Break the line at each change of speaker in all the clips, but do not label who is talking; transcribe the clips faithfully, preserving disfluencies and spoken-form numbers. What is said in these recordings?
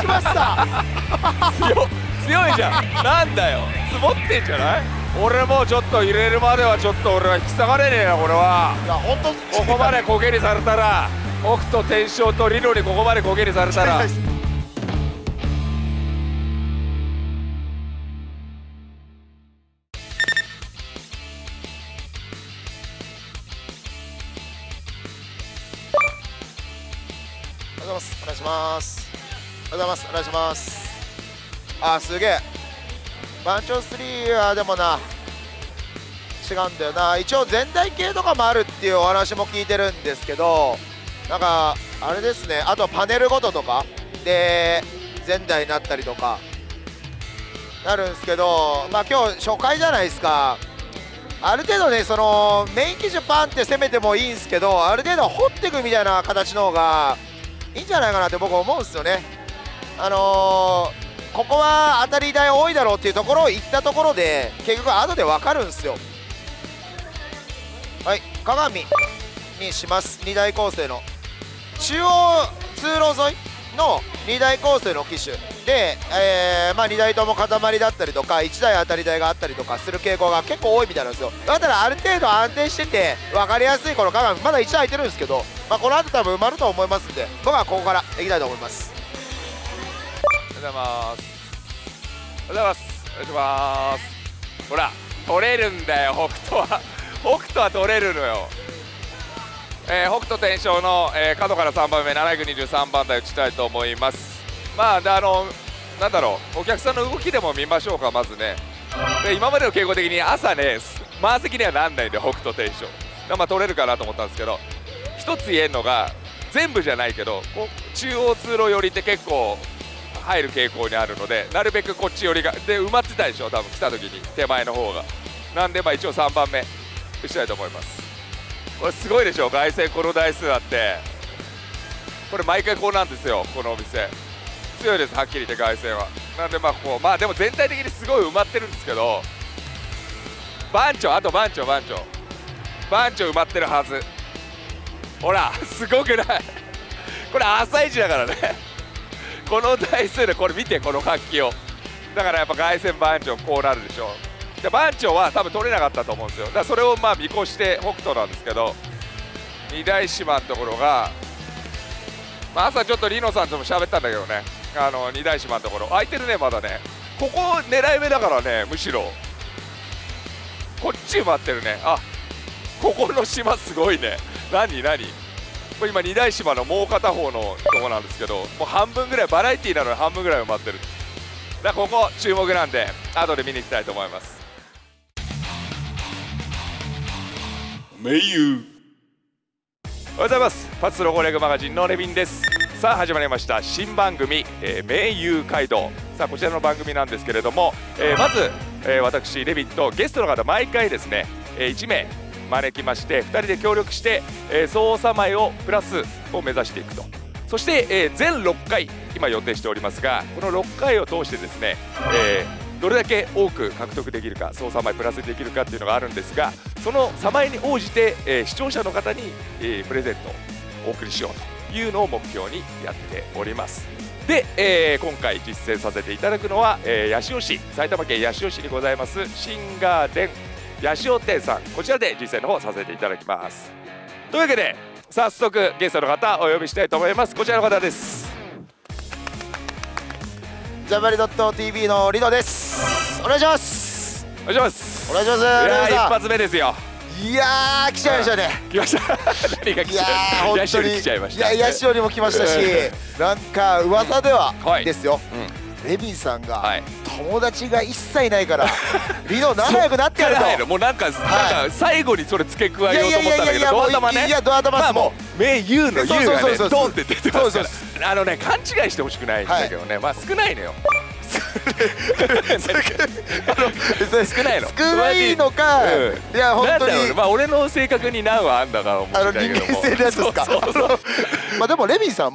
きました
強強いじゃん。なんだよ、積もってんじゃない。俺もうちょっと入れるまではちょっと俺は引き下がれねえなこれは。
いや本当
ここまでコケにされたら、北斗天正とリノにここまでコケにされたら。
ありがとうございます。お願いします。おはようございます。お願いします。あ、すげえ。番長スリーはでもな、違うんだよな。一応全体系とかもあるっていうお話も聞いてるんですけど、なんかあれですね、あとパネルごととかで前代になったりとかなるんですけど、まあ今日初回じゃないですか。ある程度ね、そのメイン機種パンって攻めてもいいんですけど、ある程度掘っていくみたいな形の方がいいんじゃないかなって僕は思うんですよね。あのーここは当たり台多いだろうっていうところを行ったところで結局後で分かるんですよ。はい、鏡にします。に大構成の中央通路沿いのに大構成の機種で、えーまあ、にだいとも塊だったりとかいちだい当たり台があったりとかする傾向が結構多いみたいなんですよ。だからある程度安定してて分かりやすいこの鏡まだいちだい空いてるんですけど、まあ、この後多分埋まると思いますんで、僕はここからいきたいと思います。
おはようございます。おはようございます。お願いします。ほら取れるんだよ北斗は。北斗は取れるのよ。えー、北斗天正の、えー、角からさんばんめななひゃくにじゅうさんばん台打ちたいと思います。まあであのなんだろう、お客さんの動きでも見ましょうか。まずね、で今までの傾向的に朝ね満席にはなんないんで北斗天正まあ取れるかなと思ったんですけど、一つ言えるのが全部じゃないけどこう中央通路寄りって結構入る傾向にあるので、なるべくこっち寄りがで埋まってたでしょ多分来た時に手前の方が。なんでまあ一応さんばんめ打ちたいと思います。これすごいでしょ凱旋この台数あって、これ毎回こうなんですよこのお店。強いですはっきり言って凱旋は。なんでまあこうまあでも全体的にすごい埋まってるんですけど、番長あと番長番長番長埋まってるはず。ほらすごくないこれ朝一だからねこの台数でこれ見てこの活気を。だからやっぱ凱旋番長こうなるでしょ。で番長は多分取れなかったと思うんですよ。だからそれをまあ見越して北斗なんですけど、二大島のところが、まあ、朝ちょっとリノさんとも喋ったんだけどね、あの二大島のところ空いてるねまだね。ここ狙い目だからね、むしろこっち埋まってるね。あここの島すごいね。何何これ今二大島のもう片方のとこなんですけど、もう半分ぐらいバラエティーなのに半分ぐらい埋まってる。だからここ注目なんで後で見に行きたいと思います。名優おはようございます。パツロゴレグマガジンのレビンです。さあ始まりました新番組、えー、名優街道。さあこちらの番組なんですけれども、えー、まず、えー、私レビンとゲストの方毎回ですね、えー、いちめい招きましてふたりで協力して、えー、総収まいをプラスを目指していくと。そして、えー、全ろっかい今予定しておりますが、このろっかいを通してですね、えー、どれだけ多く獲得できるか、総収まいプラスできるかっていうのがあるんですが、その収まいに応じて、えー、視聴者の方に、えー、プレゼントをお送りしようというのを目標にやっております。で、えー、今回実践させていただくのは、えー、八潮市、埼玉県八潮市にございます新ガーデン八潮店さん、こちらで実践の方させていただきます。というわけで早速ゲストの方お呼びしたいと思います。こちらの方です。
ジャパリドット ティーブイ のリノです。お願いします。
お願いします。
お願いします。い
やー一発目ですよ。
いやー来ちゃいましたね。
来ました。何が来ちゃいました。
本当に
来ちゃいました。
いや八潮にも来ましたし、なんか噂ではですよ。
うん、
レビンさんが、
はい、
友達が一切ないからリノ仲良くなってやると。
もうなんか、はい、なんか最後にそれ付け加えようと思ったんだけど、ドア玉ね。
いやドア玉
まあもう名優の優がねドンって出てますから。あのね勘違いしてほしくないんだけどね、まあ少ないのよ。少ないの
少ないのか、いや本当に
まあ俺の性格に難はあんだから思うんだけども、
人間性のやつですか。まあでもレビンさんも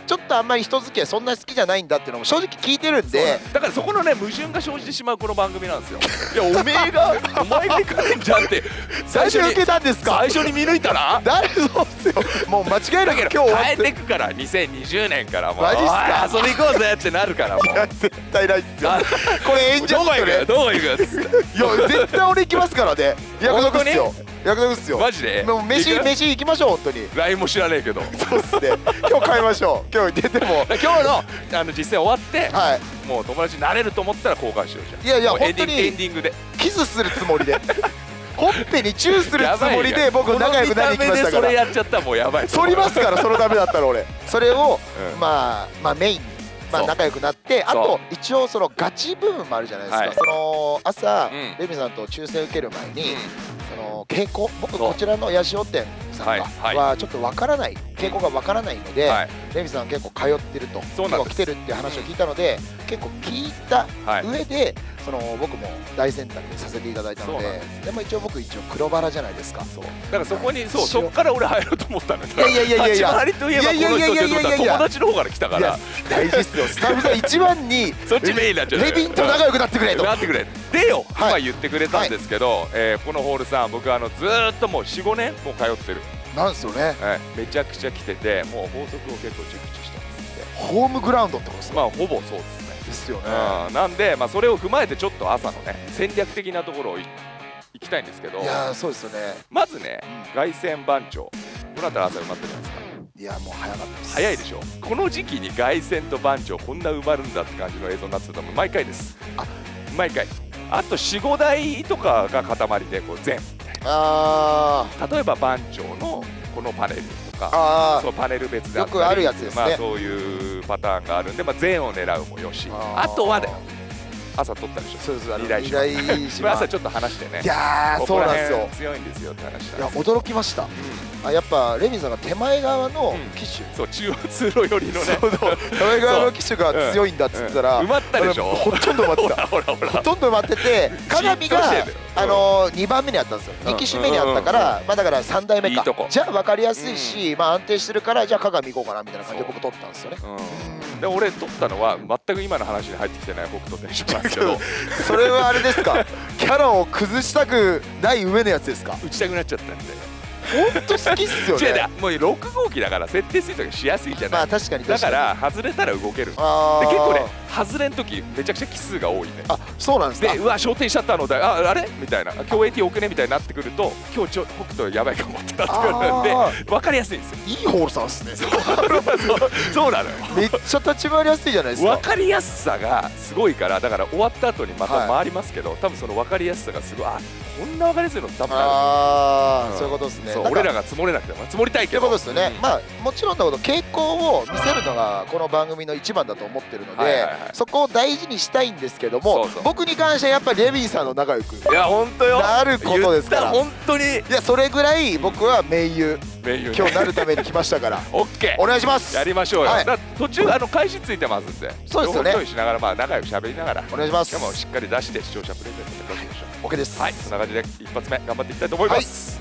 ちょっとあんまり人付き合いそんな好きじゃないんだっていうのも正直聞いてるんで、
だからそこのね矛盾が生じてしまうこの番組なんですよ。いやおめえがお前が行かねえんじゃんって
最初に受けたんですか。
最初に見抜いたな。
誰そうっすよ。もう間違いなく今日終わ
変え
って
てくからにせんにじゅうねんからもう
マジっすか
おい遊び行こうぜってなるからもう。
いや絶対ないっすよ。これ演者
どこ行くよ
ね。
どこ行くよっつって。
いや絶対俺行きますからね。約束っすよ。約束っすよ。
マジで
もう飯
行く
飯行きましょう本当に。
ラインも知らねえけど。
そうっすね。今日買いましょう。今日出ても
今日のあの実践終わって
はい。
もう友達になれると思ったら交換しようじゃん。
いやいや
もうエンディング
本当に
エンディングで
キスするつもりで。ほっぺにチューするつもりで僕仲良くなりに来ましたか
この見た目でそれ
ら。
やっちゃったらもうやばい。
反りますからそのためだったら俺。それを
うん
まあまあメインに。まあ
そう
仲良くなってあ
そう
と一応そのガチ部分もあるじゃないですか、
はい
その朝、
うん
レミさんと抽選受ける前に、
うん
その傾向僕
そう
こちらの八潮店さんが、
はいはい
はちょっとわからない傾向がわからないので、
はい
レミさん結構通ってると
そうなんです
結構来てるっていう話を聞いたので、結構聞いた
はい
上で、その僕も大選択させていただいたの
そうなん
ででも一応僕一応黒バラじゃないですか。
そうだからそこにそう
一応
そっから俺入ろうと思ったのよ。
いやいやいやいやいや
立ち回りといえばこの人って思ったら
いやいやいやいやいや
友達の方から来たか
いや
ら
大事っすよ。スタッフさん一番に
そっちメインになっちゃう
レビンと仲良くなってくれと。
なってくれでよ、
はい
今言ってくれたんですけど、えーこのホールさん僕あのずーっともうよん、ごねんもう通ってる、
なんですよね。
はいめちゃくちゃ来ててもう法則を結構熟知してますんで、
ホームグラウンドってことですか。
まあほぼそうですね。
ですよね。
うん、なんで、まあ、それを踏まえてちょっと朝のね戦略的なところをい行きたいんですけど、
いやーそうですよね。
まずね
うん
凱旋番長この後朝埋まってるじゃないですか。
いやもう早かったです。
早いでしょ。この時期に凱旋と番長こんな埋まるんだって感じの映像になってたの毎回です。
あ
毎回あとよん、ごだいとかが塊でこう全
あ
例えば番長のこのパネルとか
あ
そうパネル別であったり
よくあるやつですね
まあ、そういうパターンがあるんで、まあ、全を狙うもよし
あ
あとはだよ朝撮ったでしょ。
そうです。あの
二大
二大
これ
島。
朝ちょっと話してね
いやー
ここら
そうなんですよ
辺。強いんですよって話した
いや驚きました。あやっぱレミさんが手前側の
うん
機種。
そう中央通路寄りのね
そうそう手前側の機種が強いんだっつったら、
うん埋まったでしょ。
ほとんど埋まって
ほ
た。
らほらほら
ほとんど埋まってて鏡が
じっとしてんだよ
あのにばんめにあったんですよ。
うん
に機種目にあったからまあだからさんだいめか
いいとこ。
じゃあ分かりやすいしまあ安定してるからじゃあ鏡行こうかなみたいな感じで僕撮ったんですよね。
うんで俺撮ったのは全く今の話に入ってきてない北斗天使なんですけど
それはあれですかキャラを崩したくない上のやつですか。
打ちたくなっちゃったんで
本当好きっすよ
違う違
ね。
うもうろく号機だから設定推測しやすいじゃない、
まあ確かに
だか
確かに。
ら外れたら動けるで
あー
結構ね外れん時めちゃくちゃ奇数が多いね
あそうなんですか。
でうわ焦点しちゃったのだああれみたいな今日 エーティー 置くねみたいになってくると今日ちょ北斗やばいかもってなってくるんで
あ
分かりやすいんですよ
いいホールさんっすね。
そうそうなのよ
めっちゃ立ち回りやすいじゃないですか。
分かりやすさがすごいからだから終わった後にまた
はい
回りますけど、多分その分かりやすさがすごいあこんな分かりやすいの多分ある、
ああそういうことですね。
そう
なんか
俺らが積もれなくても積もりたい
ってこ
けど
とですよね、
うん
まあもちろんのこと傾向を見せるのがこの番組の一番だと思ってるので、
はいはいはい
そこを大事にしたいんですけども
そうそう
僕に関してはやっぱりレビンさんの仲良く
いや本当よ
なることですから
言った本当に
いやそれぐらい僕は盟友
名誉
今日なるために来ましたから
オッケー
お願いします
やりましょうよ、
はい
だ途中あの開始ついてますんで
そうですよね
両方しながらまあ仲良く喋りながら
お願いします
しかもしっかり出して視聴者プレゼントで出しましょ
OK です
うはいそんな感じで一発目頑張っていきたいと思います、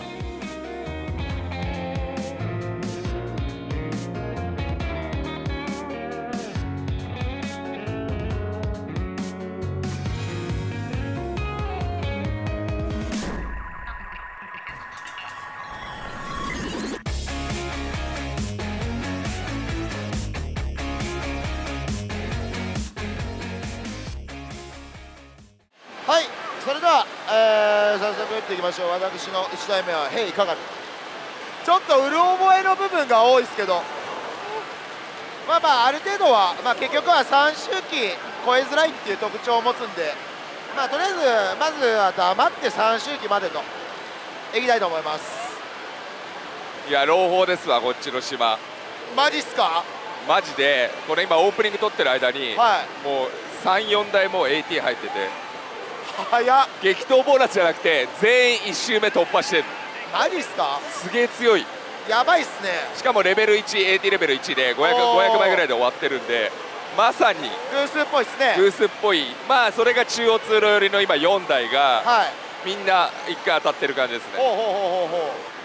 はいそれでは、えー、早速打っていきましょう。私のいちだいめはヘイ鏡ちょっとうる覚えの部分が多いですけどまあまあある程度は、まあ、結局はさん周期超えづらいっていう特徴を持つんでまあとりあえずまずは黙ってさん周期までといきたいと思います。
いや朗報ですわこっちの島
マジっすか。
マジでこれ今オープニング撮ってる間に、
はい
もうさん、よんだいもう エーティー 入ってて
早っ
激闘ボーナスじゃなくて全員いち周目突破してる
マジっすか。
すげえ強い
やばいっすね。
しかもレベルいち エーティー レベルいちでごひゃく、
おー
ごひゃくばいぐらいで終わってるんでまさに
偶数っぽいっすね。
グースっぽいまあそれが中央通路寄りの今よんだいが
はい
みんないっかい当たってる感じですね
ほうほうほうほうほ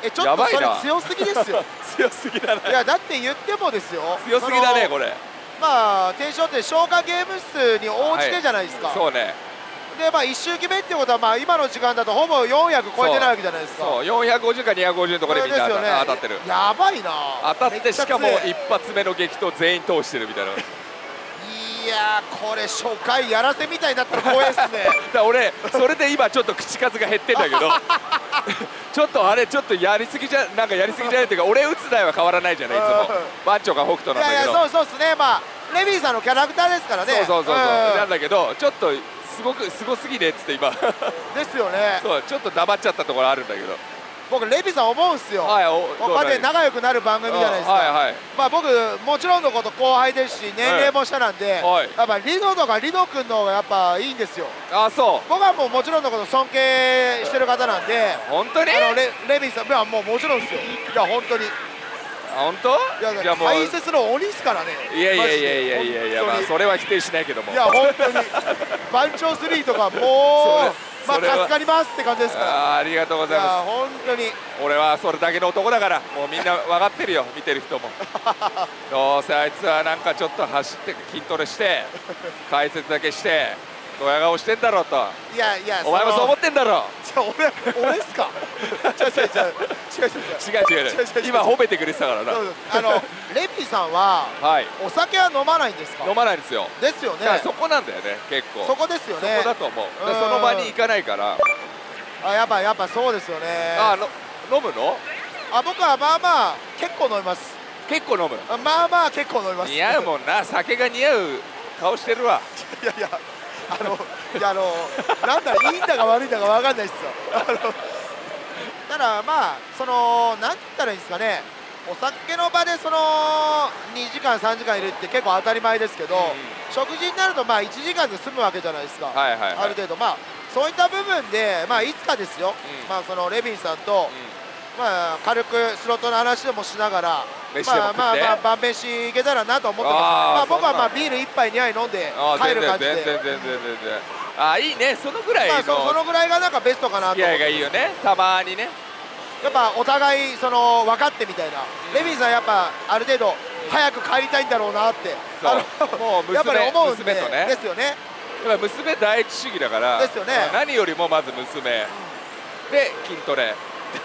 えちょっとそれ強すぎですよ
強すぎだね。
いやだって言ってもですよ、
強すぎだねこれ。
まあテンションって消化ゲーム数に応じてじゃないですか、
はい、そうね。
でまあいち周期目ってことはまあ今の時間だとほぼよんひゃく超えてないわけじゃないですか。
そうよんひゃくごじゅうかにひゃくごじゅうのところでみんな当た、ね、当たってる。
やばいな。
当たってしかも一発目の激闘全員通してるみたいな。
いやーこれ初回やらせみたいになったら怖いっすね
だ俺それで今ちょっと口数が減ってんだけどちょっとあれちょっとやりすぎじゃなんかやりすぎじゃないっていうか俺打つ台は変わらないじゃないいつも番長が北斗なんだけど。
いやいやそうそうっすね。まあレビーさんのキャラクターですからね。
そうそうそうそう、うん、なんだけどちょっとすごくすごすぎねっつって今
ですよね。
そうちょっと黙っちゃったところあるんだけど
僕レビーさん思うんすよ。
はい、
こうやって仲良くなる番組じゃないですか。
はいはい、
まあ僕もちろんのこと後輩ですし年齢も下なんで、はい、やっぱリドとかリド君の方がやっぱいいんですよ。
あそう
僕はもうもちろんのこと尊敬してる方なんで。
本当に
あの レ, レビーさんいやもうもちろんですよ。いや本当に
本当
いや解説の鬼ですからね。
いやいやいやいやいやいや、まあそれは否定しないけども。
いや本当に番長スリーとかもうまあ助かりますって感じですから。
あ, ありがとうございます。いや
本当に
俺はそれだけの男だからもうみんな分かってるよ見てる人もどうせあいつはなんかちょっと走って筋トレして解説だけしてドヤ顔してんだろうと。
いやいや
お前もそう思ってんだろ。
じゃあ俺俺ですか違う違う違う
違う違う違う今褒めてくれてたからな。
あのレビーさんは、はい、お酒は飲まないんですか。
飲まないんですよ。
ですよね。
そこなんだよね結構。
そこですよね。
そこだと思う。その場に行かないから
あやっぱやっぱそうですよね。
あの飲むの。
あ僕はまあまあ結構飲みます。
結構飲む。
まあまあ結構飲みます。
似合うもんな酒が似合う顔してるわ。
いやいやあのいやあのなんだいいんだか悪いんだか分かんないですよ。あのただまあそのなんて言ったらいいんですかね。お酒の場でそのにじかんさんじかんいるって結構当たり前ですけど、うん、食事になるとまあいちじかんで済むわけじゃないですか。ある程度まあそういった部分でまあいつかですよ、うん、まあそのレビンさんと、うん、まあ軽くスロットの話でもしながらまあまあまあ晩飯いけたらなと思ってます。まあ僕はまあビール一杯にはい飲んで帰る感じで。
全然全然全然。あいいねそのぐらいの。まあ
そ, そのぐらいがなんかベストかなと。
付き合いがいいよねたまにね。
やっぱお互いその分かってみたいな、うん、レビンさんやっぱある程度早く帰りたいんだろうなってあの
もう娘
やっぱり思うんで
娘とね
ですよね。
やっぱ娘第一主義だから
ですよね。
何よりもまず娘、うん、で筋トレ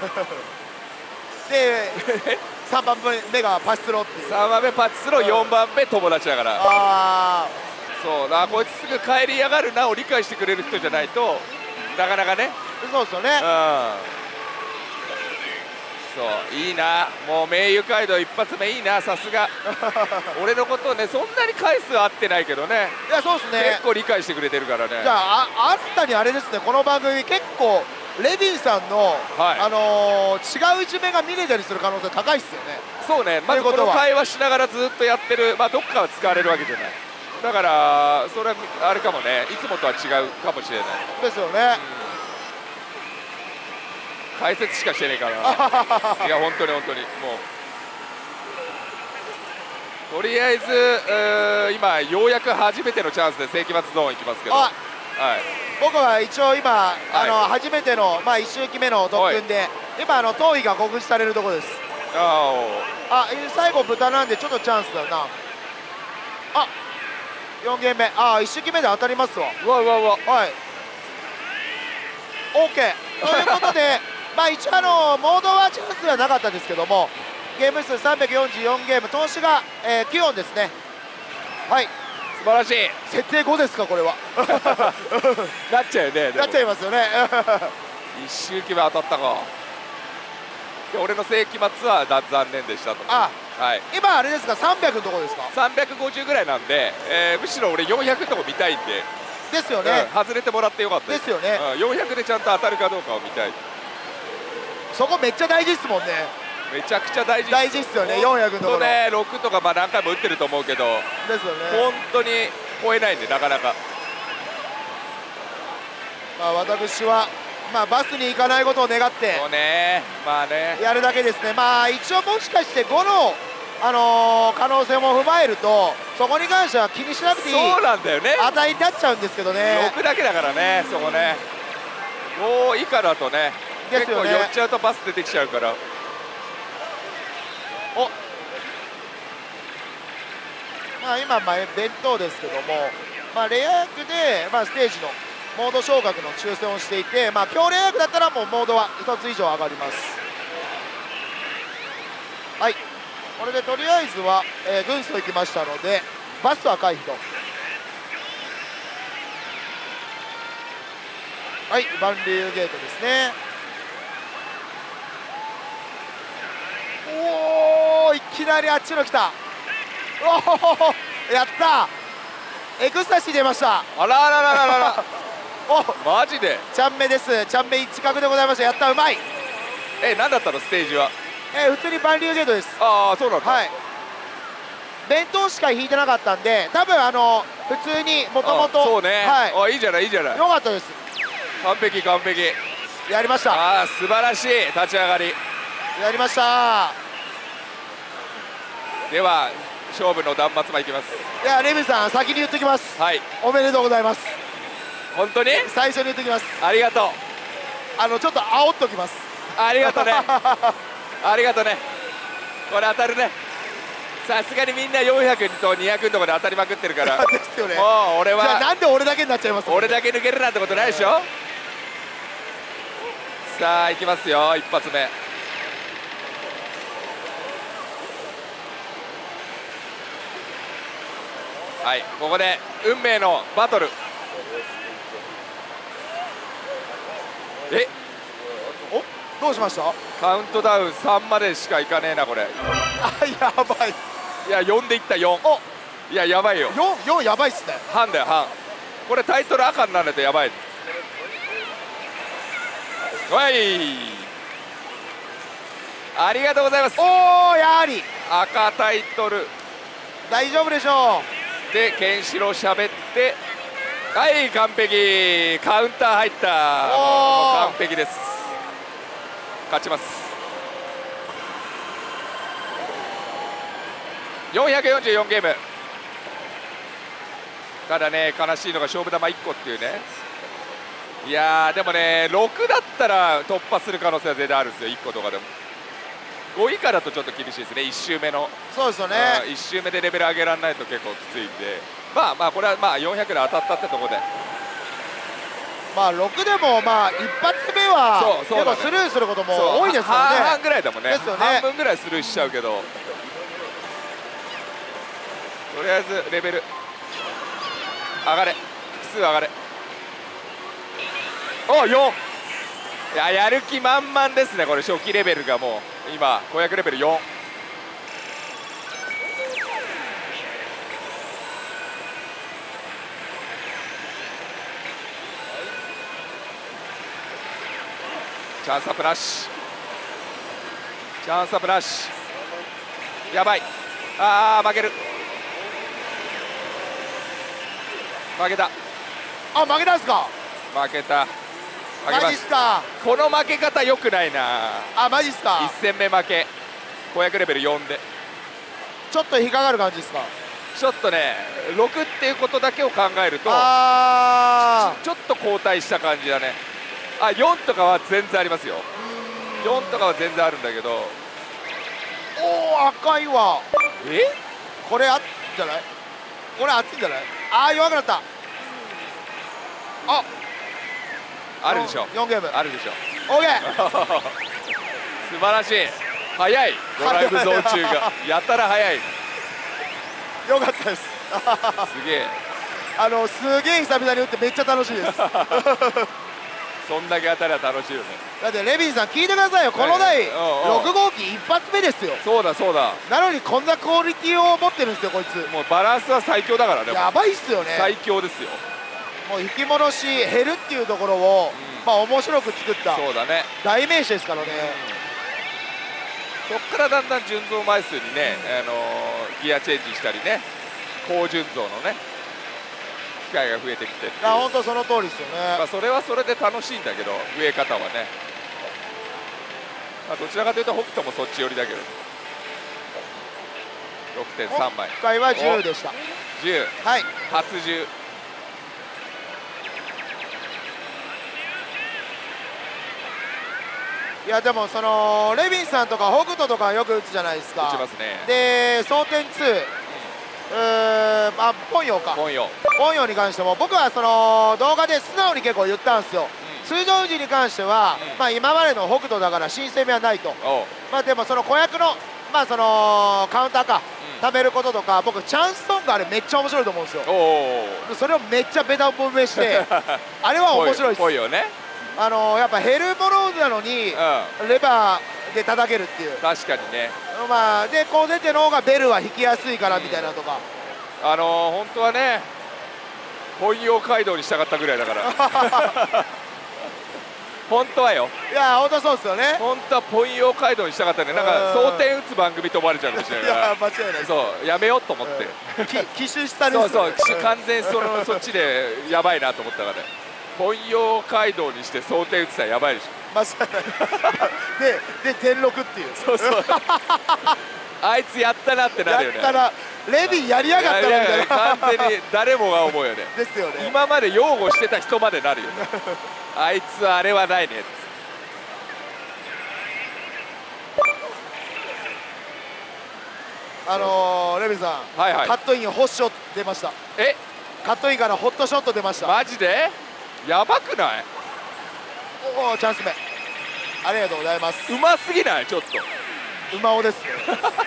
でさんばんめがパチスロっていう
さんばんめパチスロ、うん、よんばんめ友達だから。ああそうだこいつすぐ帰りやがるなを理解してくれる人じゃないとなかなかね。
そうですよね。うん
そういいなもう名誉街道一発目いいなさすが俺のことをねそんなに回数合ってないけどね。
いやそうですね
結構理解してくれてるからね。
じゃああ新たにあれですねこの番組結構レビンさんの、はい、あのー、違う一面が見れたりする可能性高いっすよね。
そうねまずこの会話しながらずっとやってるまあどっかは使われるわけじゃないだからそれはあれかもねいつもとは違うかもしれない
ですよね。うん
解説しかしてねえからいや本当に本当にもうとりあえず今ようやく初めてのチャンスで世紀末ゾーン行きますけど、はい、
僕は一応今、はい、あの初めての、まあ、いち周期目の特訓で今あの当位が告知されるところです。ああ最後豚なんでちょっとチャンスだなあよんゲーム目ああいち周期目で当たりますわ。
うわうわうわ
はい OK ということでまあ一応あのモードはチャンスではなかったですけどもゲーム数さんびゃくよんじゅうよんゲーム投資が、えー、きゅう音ですね。はい
素晴らしい。
設定ごですかこれは
なっちゃうよね。
なっちゃいますよね
一周期目当たったかで俺の世紀末はだ残念でしたと。
あ、
はい、
今あれですかさんびゃくのとこですか。
さんびゃくごじゅうぐらいなんで、えー、むしろ俺よんひゃくのとこ見たいんで
ですよね、
うん、外れてもらってよかった
ですよね、
うん、よんひゃくでちゃんと当たるかどうかを見たい。
そこめっちゃ大事ですもんね。
めちゃくちゃ大事
大事っすよねよんひゃくのところ
ねろくとかまあ何回も打ってると思うけど
ですよね
本当に超えないんでなかなか。
まあ私はまあバスに行かないことを願って
そうねまあね
やるだけですね。まあ一応もしかしてごのあのー、可能性も踏まえるとそこに関しては気にしなくていい
そうなんだよね
値になっちゃうんですけどね。
ろくだけだからねそこねご以下だとね結構寄っちゃうとバス出てきちゃうから。
おまあ今、まあ、弁当ですけども、まあ、レア役で、まあ、ステージのモード昇格の抽選をしていて、まあ、強レア役だったらもうモードはひとつ以上上がります。はい、これでとりあえずは、えー、軍曹行きましたのでバスは回避と。はい、バンリューゲートですね。おお、いきなりあっちの来た。おお、やった、エクスタシー出ました。
あらあららららら
お、
マジで
ちゃんめです。ちゃんめ一角でございました。やった、うまい。
え、何だったのステージは。
えー、普通にバンリューゲートです。
ああ、そうなんだ。
はい、弁当しか引いてなかったんで、多分あの普通にもともと、
そうね、
はい、
あ、いいじゃないいいじゃない、
良かったです。
完璧完璧、
やりました。
ああ素晴らしい立ち上がり。
やりました。
では勝負の断末魔いきます。
いや、レミさん先に言っときます。
はい、
おめでとうございます。
本当に
最初に言っときます。
ありがとう。
あのちょっと煽っときます。
ありがとうねありがとうね。これ当たるね。さすがにみんなよんひゃくとにひゃくのとこで当たりまくってるから
ですよね。
もう俺は
じゃあなんで俺だけになっちゃいます。
俺だけ抜けるなんてことないでしょ。さあいきますよ、一発目。はい、ここで運命のバトル。え、
お、どうしました。
カウントダウンさんまでしかいかねえなこれ。
あ、やばい。
いやよんでいったよん。
お、
いややばいよ。
よん、よんやばいっすね。
半だよ半。これタイトル赤にならないとやばい。おい、ありがとうございます。
おお、やはり
赤タイトル
大丈夫でしょ
でケンシロウしゃべって、はい完璧、カウンター入った。もう完璧です。勝ちます。よんひゃくよんじゅうよんゲーム。ただね、悲しいのが勝負球いっこっていうね。いやーでもね、ろくだったら突破する可能性は全然あるんですよ、いっことかでも。ご以下だとちょっと厳しいですね、いち周目の。
う。そうですよね。
いち周目でレベル上げられないと結構きついんで、まあまあこれはまあよんひゃくで当たったってところで、
まあろくでもまあ一発目は
そうそうだね
結構スルーすること
そう
も多いですから
半々
ね。
ぐらいだもんね。
ですよね
半分ぐらいスルーしちゃうけど、とりあえずレベル上がれ、複数上がれ。およん、いややる気満々ですね。これ初期レベルがもう今公約レベルよん。チャンスアップなし、チャンスアップなし、やばい、あー負ける、負けた、
あ、負けたんすか。
負けた、負け
マジっ
まし
すか。
この負け方よくないな。
あ、マジっすか。
いち戦目負け、公約レベルよんで
ちょっと引っかかる感じですか。
ちょっとね、ろくっていうことだけを考えると
あ
ちょっと後退した感じだね。あ、よんとかは全然ありますよ。よんとかは全然あるんだけど、
ー、おお、赤いわ。
え
これあっじゃない。これ熱いんじゃない。あー、弱くなった。あ、
あるでしょ、
よんゲーム。
あるでしょ。
オーケー。
素晴らしい、早い、ドライブゾーン中がやたら早い、
よかったです。
すげえ、
あのすげえ久々に打ってめっちゃ楽しいです。だ
そんだけ当たりは楽しいよね。
ってレビンさん聞いてくださいよ。この台
はいおうおう
ろく号機一発目ですよ。
そうだそうだ、
なのにこんなクオリティを持ってるんですよこいつ。
もうバランスは最強だからね。
やばいっすよね。
最強ですよ。
もう引き戻し減るっていうところを、
うん
まあ面白く作った
そうだね。
代名詞ですからね。
そこからだんだん純増枚数にね、あのーギアチェンジしたりね、高純増のね機会が増えてきてっていう、
あ、本当その通りですよね。
まあ、それはそれで楽しいんだけど、増え方はね、まあ、どちらかというと北斗もそっち寄りだけど、ろくてんさんまい、
今回はじゅうでした。
じゅう、
はい。
初じゅう、
いやでもそのレビンさんとか北斗とかよく打つじゃないですか。
打ちますね。
で争点に、うーん、あポンヨか
ポンヨ
ポンヨに関しても僕はその動画で素直に結構言ったんですよ。通常時に関しては、
うん、
まあ今までの北斗だから新鮮味はないと。
おう、
まあでもその子役のまあそのカウンターか、
うん、
食べることとか、僕チャンスソングあれめっちゃ面白いと思うんですよ。
おお、
それをめっちゃベタ褒めしてあれは面白いです。
ぽいよね。
あのー、やっぱヘルモローズなのに、
うん、
レバーで叩けるっていう。
確かにね。
まあでこう出ての方がベルは引きやすいからみたいなとか、
うん、あのー、本当はね本用街道にしたかったぐらいだから本当はよ。
いや本当そうですよね。
本当はポン用街道にしたかったね。なんか争点打つ番組と思われちゃうかもしれないから。
いや間違いない。
そうやめようと思って。
機種下です。
そうそう完全そのそっちでやばいなと思ったからね。ポン用街道にして争点打つたらやばいでしょ。
間違いない。でで天禄っていう。
そうそう。あいつやったなってなるよね。
やったな。レビンやりやがったなみたいな。
完全に誰もが思うよね。
ですよね。
今まで擁護してた人までなるよね。あいつあれはないね。
あのー、レビンさん、
はいはい、
カットインホッショ出ました。
え
カットインからホットショット出ました。
マジでやばくない？
おおチャンス目ありがとうございます。
うますぎない？ちょっと
うまおですね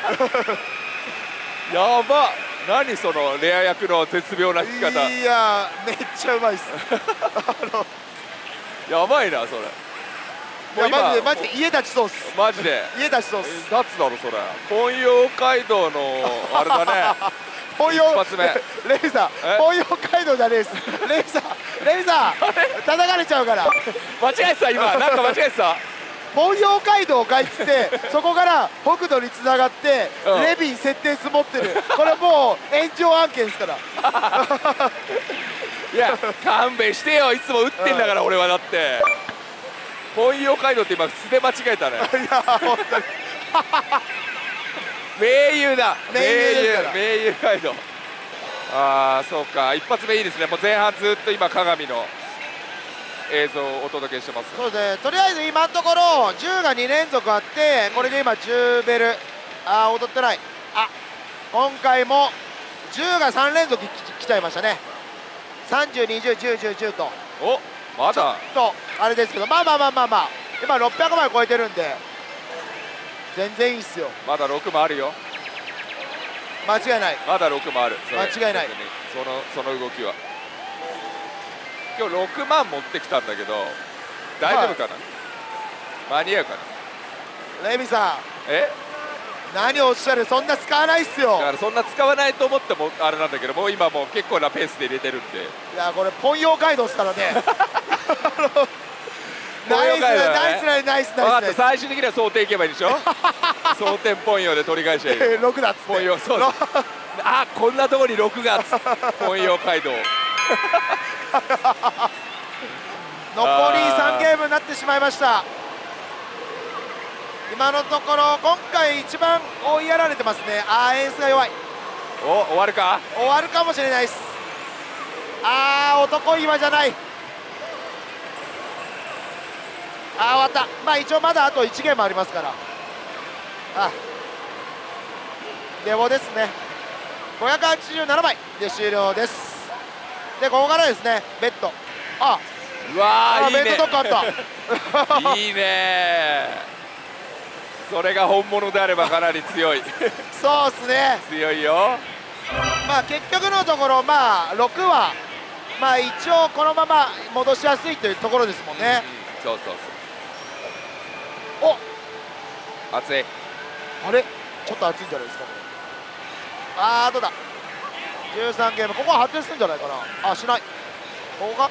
やば、何そのレア役の絶妙な引き方。
いやめっちゃうまいっすあの
やばいなそれ。
もう今マジでマジで家立ちそうっす。
マジで
家立ちそうっす。
立つだろそれ。本妖街道のあれだね
本妖
一発目
レイさん本妖街道じゃねえっす。レイさんレイさん叩かれちゃうから
間違えてた今なんか間違えてた
本妖街道かいっつってそこから北斗につながって、うん、レビン設定積もってる。これもう炎上案件ですから
いや勘弁してよ。いつも打ってんだから、うん、俺はだって本妖街道って今素で間違えたね。
いや本当に
名優だ。
名優
名優街道。ああそうか、一発目いいですね。もう前半ずっと今鏡の映像をお届けしてます。
そうですね。とりあえず今のところじゅうがに連続あって、これで今じゅうベル、ああ踊ってない。あ今回もじゅうがさん連続きちゃいましたね。さんじゅう、にじゅう、じゅう、じゅう、じゅうと。
おまだ
ちょっとあれですけど、まあまあまあまあまあ今ろっぴゃくまい超えてるんで全然いいっすよ。
まだろくもあるよ。
間違いない。
まだろくもある。
間違いない。
そのその動きは今日ろくまん持ってきたんだけど大丈夫かな、はい、間に合うか
な。レミさん
え
何をおっしゃる。そんな使わないっすよ。
だからそんな使わないと思ってもあれなんだけど、もう今もう結構なペースで入れてるんで。
いやこれポン妖街道ですからねナイスナイスナイスナイスナイス。
最終的には想定いけばいいでしょ争点ポン用で取り返しゃいい
ろくだっつって。
ポン用そうあこんなところにろくがポン用街道
残りさんゲームになってしまいました。今のところ今回一番追いやられてますね。あーエースが弱い。
お終わるか
終わるかもしれないです。あー男今じゃない。あー終わった。まあ一応まだあといちゲームありますから。あデボですね。ごひゃくはちじゅうななまいで終了です。でここからですねベッド。あ
うわーいいね。
ベッドドッグあ
ったいいね。それが本物であればかなり強い
そうっすね。
強いよ。
まあ結局のところまあろくはまあ一応このまま戻しやすいというところですもんね。
うんうん、そうそうそう。お熱い。
あれちょっと熱いんじゃないですかこれ。あーどうだじゅうさんゲームここは発展するんじゃないかな。あしない。ここが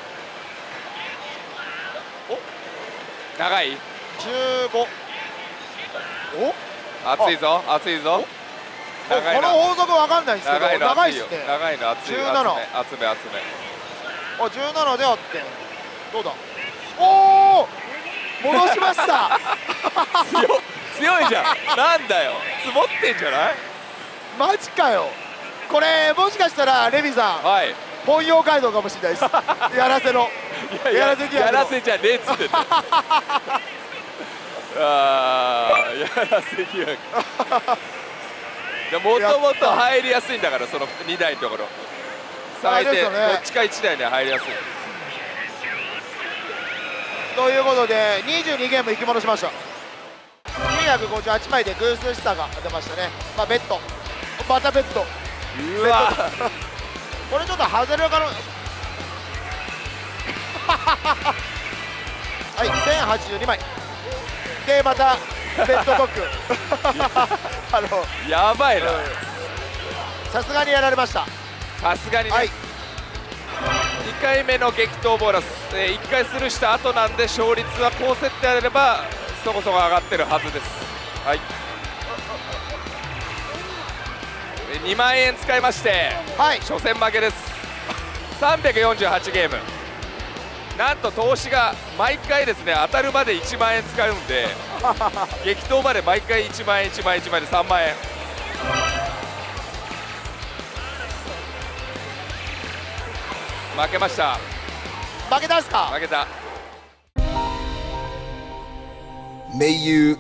お長い
じゅうご。お
熱いぞ熱いぞ。
長いな。この法則わかんないですけど長いっすね。
長いの熱い。
じゅうなな
集め集め。
あじゅうななであってどうだ。おお戻しました
強強いじゃん。なんだよ積もってんじゃない。
マジかよ。これもしかしたらレミさん、はい、本妖街道かもしれないですやらせの
やらせやらせじゃねえっつってああ、やらせ疑惑。もともと入りやすいんだから、そのにだいのところ。最低、ね、どっちかいちだいには入りやすい。
ということでにじゅうにゲーム引き戻しました。にひゃくごじゅうはちまいで偶数下が出ましたね。まあベッド、またベッド、
うわ
これちょっと外れる可能はい、せんはちじゅうにまいでまたベッドドッグあの
やばいな、
さすがにやられました。
さすがにね、
はい、
にかいめの激闘ボーナス、えー、いっかいスルーした後なんで勝率は高設定あればそこそこ上がってるはずです。はい、にまんえん使いまして、
はい、
初戦負けです。さんびゃくよんじゅうはちゲーム、なんと投資が毎回ですね当たるまでいちまんえん使うんで激闘まで毎回いちまんえんいちまんえんいちまんえんでさんまんえん。負けました。
負けたんすか。
負けた。
盟友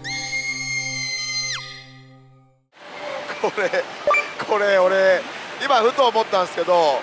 これこれ俺今ふと思ったんですけど、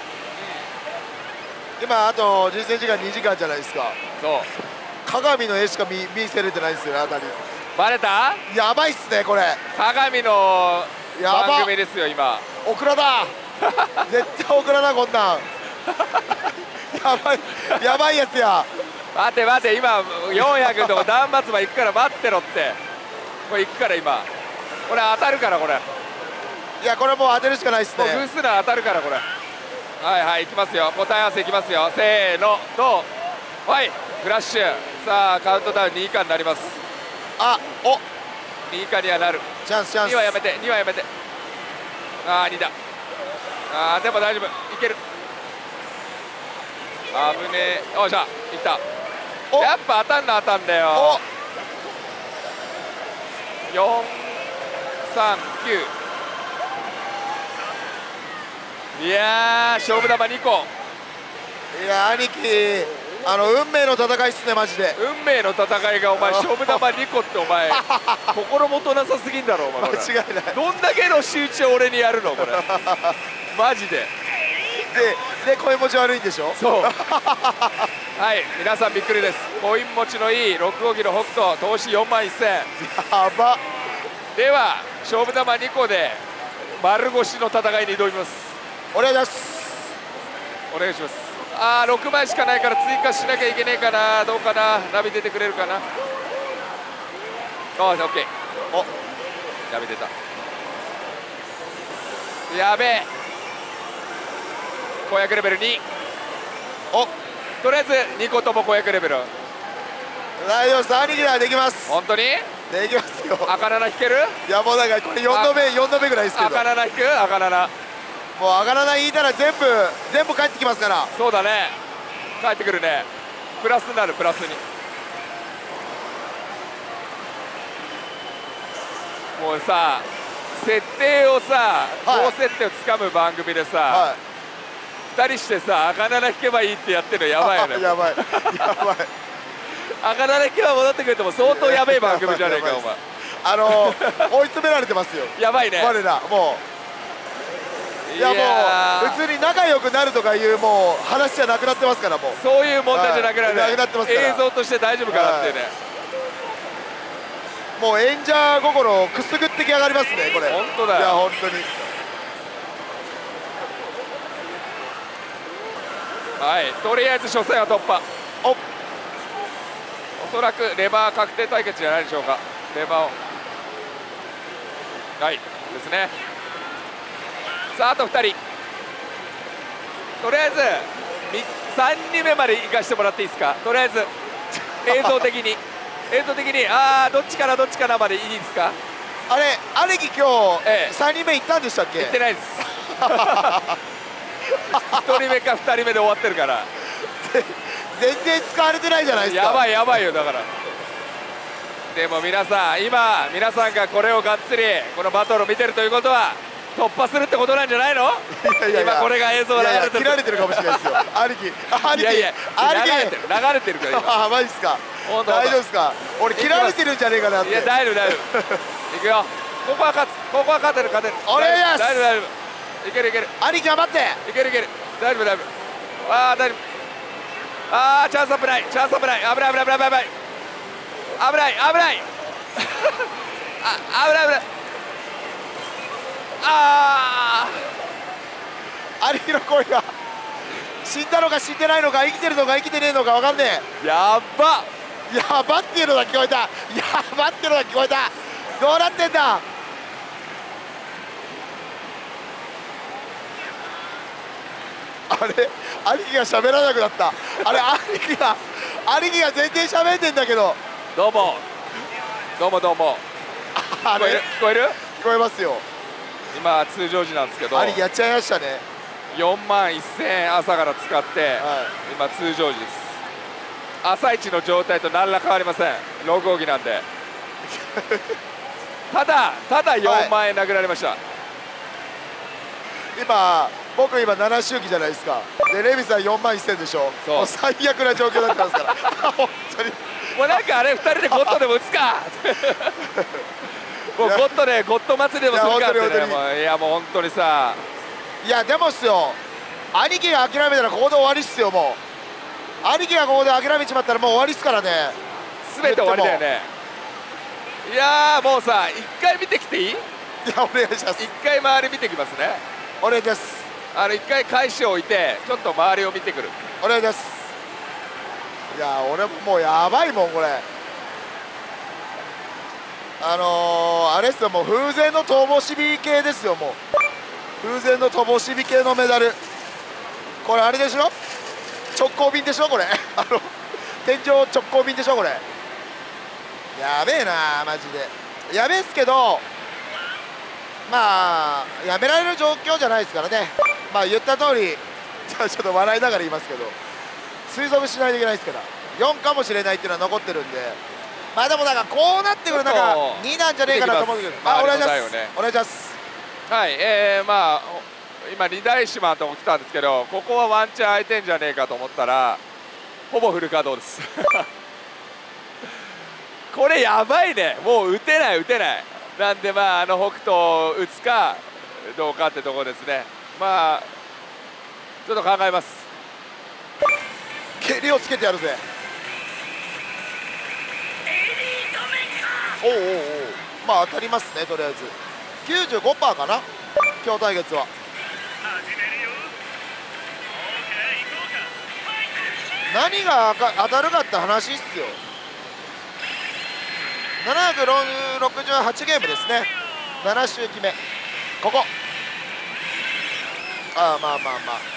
今あと実践時間にじかんじゃないですか。
そう、
鏡の絵しか 見, 見せれてないんですよね、あたり。
バレた。
やばいっすねこれ。
鏡の
やば
番組ですよ今。
オクラだ絶対オクラだこんなんやばいやばいやつや。
待て待て、今よんひゃくのとこ断末魔行くから待ってろって。これ行くから今。これ当たるからこれ。
いやこれもう当てるしかないっすね。
もう偶数なら当たるからこれ。はいはい、いきますよ。答え合わせいきますよ。せーのと、はい、フラッシュ。さあカウントダウンに以下になります。
あ、お、
に以下にはなる。
チャンスチャンス。
にはやめて、にはやめて。ああにだ。ああでも大丈夫、いける。危ねえ。よっしゃ、いった。
お、
やっぱ当たんな当たんだよ。よんさんきゅう。いやー勝負玉にこ。
いや兄貴、あの運命の戦いっすねマジで。
運命の戦いがお前勝負玉にこってお前心もとなさすぎんだろお前。
間違いない。
どんだけの仕打ちを俺にやるのこれマジで。
でで声持ち悪いんでしょ。
そうはい皆さんびっくりです。コイン持ちのいいろくごぎの北斗投資よんまんせんえん。
やば。
では勝負玉にこで丸腰の戦いに挑みます。
お願いします。
お願いします。あーろくまいしかないから追加しなきゃいけねえかな。どうかな、ナビ出てくれるかな。あーオッケー。
お、
ナビ出た。やべえ、公約レベルに。
お、
とりあえずにことも公約レベル。
大丈夫です。兄貴ならできます。
本当に
できますよ。
赤なな引ける。
いやもうなんかこれよんどめよんどめぐらいですけど、
赤なな引く。赤なな
もう上がらない引いたら全部全部帰ってきますから。
そうだね、帰ってくるね。プラスになる、プラスに。もうさ設定をさ、
はい
高設定をつかむ番組でさ、
は
ふたりしてさ赤なな引けばいいってやってるのやばいよね
やばいやばい。
赤なな引けば戻ってくるとも相当やべえ番組じゃねえかお前。
あの追い詰められてますよ
やばいね。
我らもう。いやもう普通に仲良くなるとかいうもう話じゃなくなってますから。もう
そういう問題じゃなくなる、
はいなくなってますから
映像として大丈夫かなっていうね、
もう演者心をくすぐってき上がりますねこれ。
本当だよ。
いや本当に。
はいとりあえず初戦は突破。
お、
おそらくレバー確定対決じゃないでしょうか。レバーをはいですね。さああとふたり、とりあえずさんにんめまで行かしてもらっていいですか。とりあえず映像的に映像的にああどっちかなどっちかなまでいいですか。
あれ兄貴今日、
ええ、
さんにんめ行ったんでしたっけ。
行ってないですひとりめかふたりめで終わってるから
全然使われてないじゃないですか。
やばいやばいよ。だからでも皆さん今皆さんがこれをがっつりこのバトルを見てるということは突破するってことなんじゃないの。
いやいやいや
今これが映像流れてる。
いやいや切られてるかもしれないですよ兄貴。兄貴
いやいや
兄貴
流れてる流れてるから今
あマジっすか。
ほんと
大丈夫ですか？俺切られてるんじゃねえかなって。
いや大丈夫大丈夫いくよ。ここは勝つ、ここは勝てる勝てる。
お願いします。
大丈夫大丈夫、いけるいける
兄貴頑張って。
いけるいける、大丈夫大丈夫。ああ大丈夫。ああチャンス危ない、チャンス危ない、危ない危ない危ない危ない危ない危ない危ないあ危ない危ない。あ
あ兄貴の声が死んだのか死んでないのか、生きてるのか生きてねえのか分かんね
ーやっば。
え。やばっていうのが聞こえた。やばっていうのが聞こえた。どうなってんだ。あれ兄貴が喋らなくなった。あれ兄貴が兄貴が全然喋んでんだけど。
どうもどうもどうも。
あ
聞こえる
れ
聞こえる。
聞こえますよ。
今通常時なんですけど、
兄貴やっちゃいましたね。
よんまんせんえん朝から使って、
は
今通常時です。朝一の状態と何ら変わりません。ろくごうきなんでただただよんまんえん殴られました、
い、今僕今なな周期じゃないですか。でレミさんよんまんせんでしょ。
そう
もう最悪な状況になってますから本当に。
もうなんかあれふたりでゴッドでも打つかもうゴッドでゴッド祭りでもするかって
いや本当に
ね。もういやもう本当にさ、
いやでもっすよ、兄貴が諦めたらここで終わりっすよ。もう兄貴がここで諦めちまったらもう終わりっすからね。
全て終わりだよね。いやーもうさ一回見てきていい？
いやお願いします。
一回周り見てきますね。
お願いします。
あの一回返しを置いてちょっと周りを見てくる。
お願いします。いや俺ももうやばいもんこれ。あのー、あれっすよ、もう風前の灯火系ですよ。もう風前の灯火系のメダル。これあれでしょ、直行便でしょこれあの天井直行便でしょこれ。やべえなマジで。やべえっすけど、まあやめられる状況じゃないですからね。まあ言った通りちょっと笑いながら言いますけど、推測しないといけないですからよんかもしれないっていうのは残ってるんで、まあでもなんかこうなってくるなんかになんじゃねえかなと思うんですけど、あお願いします、お願いします。
はい、えー、まあ今二大島のとこ来たんですけど、ここはワンチャン空いてんじゃねえかと思ったらほぼフル稼働ですこれやばいね。もう打てない打てない。なんでまああの北斗打つかどうかってところですね。まあちょっと考えます。
蹴りをつけてやるぜ。おうおうおう、まあ当たりますねとりあえず。 きゅうじゅうごパーセント かな今日対決は。何が当たるかって話っすよ。ななひゃくろくじゅうはちゲームですね。なな周期目ここ。ああまあまあまあ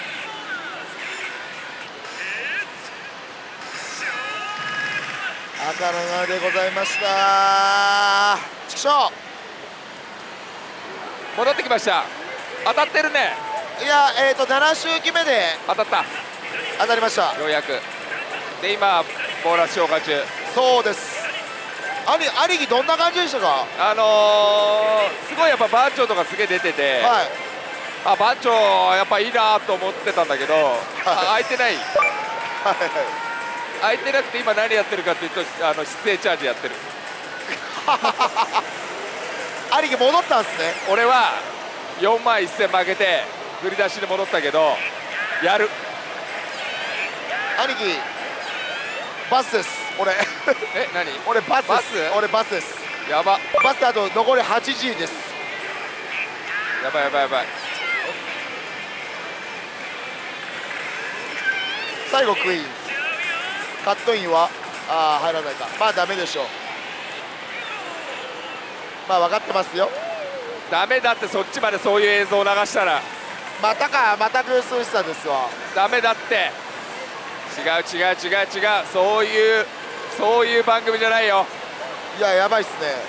赤の丸でございました。ちくしょ
戻ってきました。当たってるね。
う。いやえっ、ー、となな周期目で
当たった。
当たりました。
ようやくで今ボーナス消化中。
そうです。兄兄貴どんな感じでしたか？
あのー、すごいやっぱ番長とかすげえ出てて、
はい、
あ番長やっぱいいなと思ってたんだけど、あ空いてない。空いてなくて今何やってるかっていうとあの姿勢チャージやってる
兄貴戻ったんですね。
俺はよんまんせん負けて振り出しに戻ったけどやる。
兄貴バスです。俺
え何
俺バスです。
バス
俺バスです。
やば
バスあと残りはちじです。
やばいやばいやばい。
最後クイーンカットインはあー入らないか。まあダメでしょう。まあ分かってますよ。
ダメだって、そっちまでそういう映像を流したら
またかまた偶数したですわ。
ダメだって。違う違う違う違う、そういうそういう番組じゃないよ。
いややばいっすね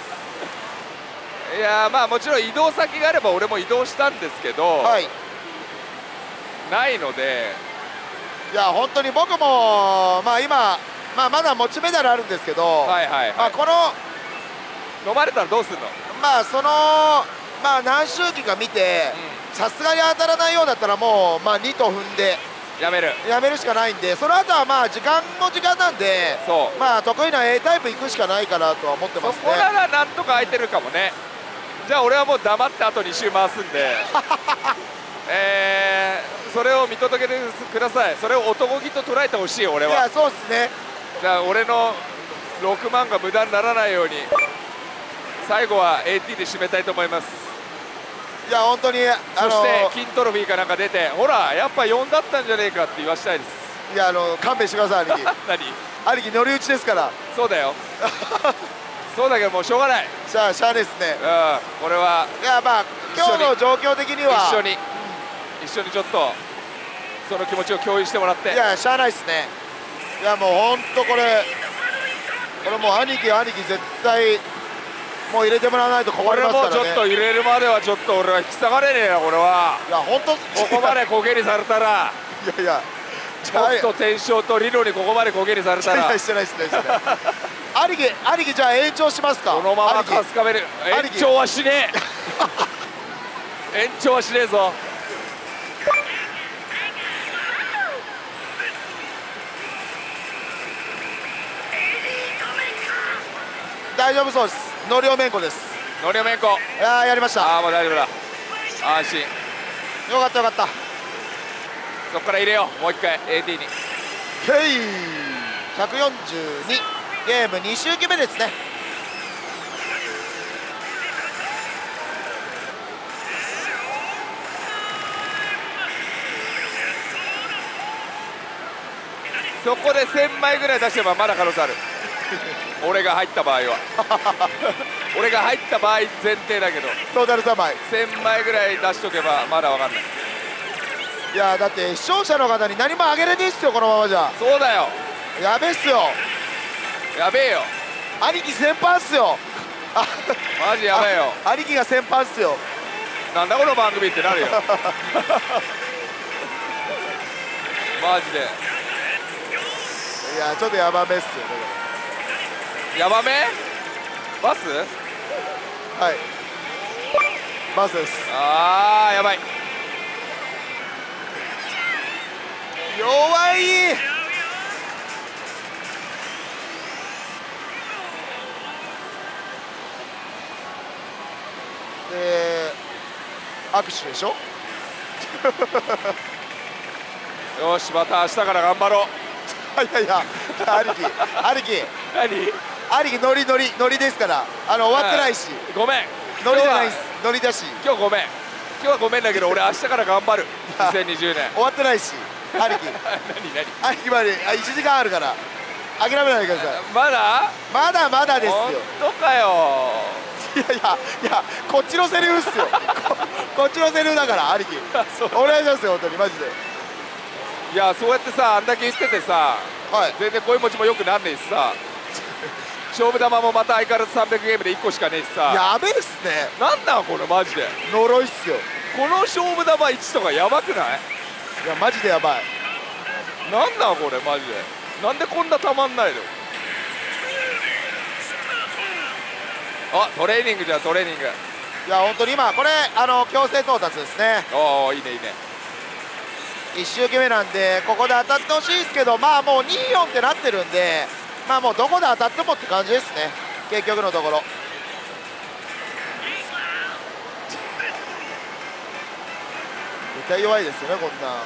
いやまあもちろん移動先があれば俺も移動したんですけど、
はい、
ないので。
いや本当に僕もまあ今、まあ、まだ持ちメダルあるんですけど、
はいはいはい、
まあ、この
飲まれたらどうするの。
まあそのまあ何周期か見てさすがに当たらないようだったらもうまあにと踏んで
やめる。
やめるしかないんで、その後はまあ時間も時間なんで、
そう
まあ得意な A タイプ行くしかないかなとは思ってますね。
そこならなんとか空いてるかもね。じゃあ俺はもう黙ってあとに周回すんでえー、それを見届けてください。それを男気と捉えてほしいよ俺は。
いやそうですね。
じゃあ俺のろくまんが無駄にならないように最後は エーティー で締めたいと思います。
いや本当にあ
そ
の
して金トロフィーかなんか出て、ほらやっぱよんだったんじゃねえかって言わしたいです。
いやあの勘弁してください兄貴
何
兄貴乗り打ちですから
そうだよそうだけどもうしょうがない。
しゃあしゃあですね。
うんこれはい
やまあ今日の状況的には
一緒に一緒にちょっとその気持ちを共有してもらって。
いやしゃあないですね。いやもう本当これこれもう兄貴兄貴絶対もう入れてもらわないと困り
俺
ますからね。
もちょっと入れるまではちょっと俺は引き下がれねえなこれは。
いや本当
ここまで焦げにされたら
いやいや
僕と天正とリロにここまで焦げにされたら
してないしてないしてない兄貴兄貴じゃあ延長しますか。
このままカスカベル延長はしねえ延長はしねえぞ。
大丈夫そうです。のりおめんこです。
のりおめんこ。
いやーやりました。
ああもう大丈夫だ安心。
よかったよかった。
そこから入れようもう一回 エーティー に。
へいひゃくよんじゅうにゲームに周期目ですね。
そこでせんまいぐらい出せばまだ可能性ある俺が入った場合は俺が入った場合前提だけど
トータルさんまい
せんまいぐらい出しとけばまだ分かんない。
いやーだって視聴者の方に何もあげれねえっすよこのままじゃ。
そうだよ
やべえっすよ
やべえよ
兄貴先輩っすよあ
マジやべえよ。
兄貴が先輩っすよ。
なんだこの番組ってなるよマジで
いやちょっとヤバめっすよね。
ヤバめバス
はいバスです。
あーやばい
弱いで握手でしょ
よしまた明日から頑張ろう
いやいや兄貴兄貴
何
兄貴ノリノリノリですからあの終わってないし
ごめん
ノリじゃないですノリだし
今日ごめん今日はごめんだけど俺明日から頑張るにせんにじゅうねん
終わってないし兄貴
何何
兄貴まであいちじかんあるから諦めないでください。
まだ
まだまだですよ。
本当かよ
いやいやいやこっちのセリフっすよこ, こっちのセリフだから兄貴お願いしますよ本当にマジで。
いやそうやってさあんだけ言っててさ、
はい、
全然声持ちもよくなんねえしさ勝負玉もまた相変わらずさんびゃくゲームでいっこしかねえしさ
やべえっすね。
なんなんこれマジで
呪いっすよ。
この勝負玉いちとかやばくない？
いやマジでやばい。
なんなんこれマジでなんでこんなたまんないの？あトレーニングじゃんトレーニング。
いや本当に今これあの強制到達ですね。
おおいいねいいね。
いち周期目なんでここで当たってほしいですけどまあもうにーよんってなってるんでまあもうどこで当たってもって感じですね結局のところ。絶対弱いですよねこんな。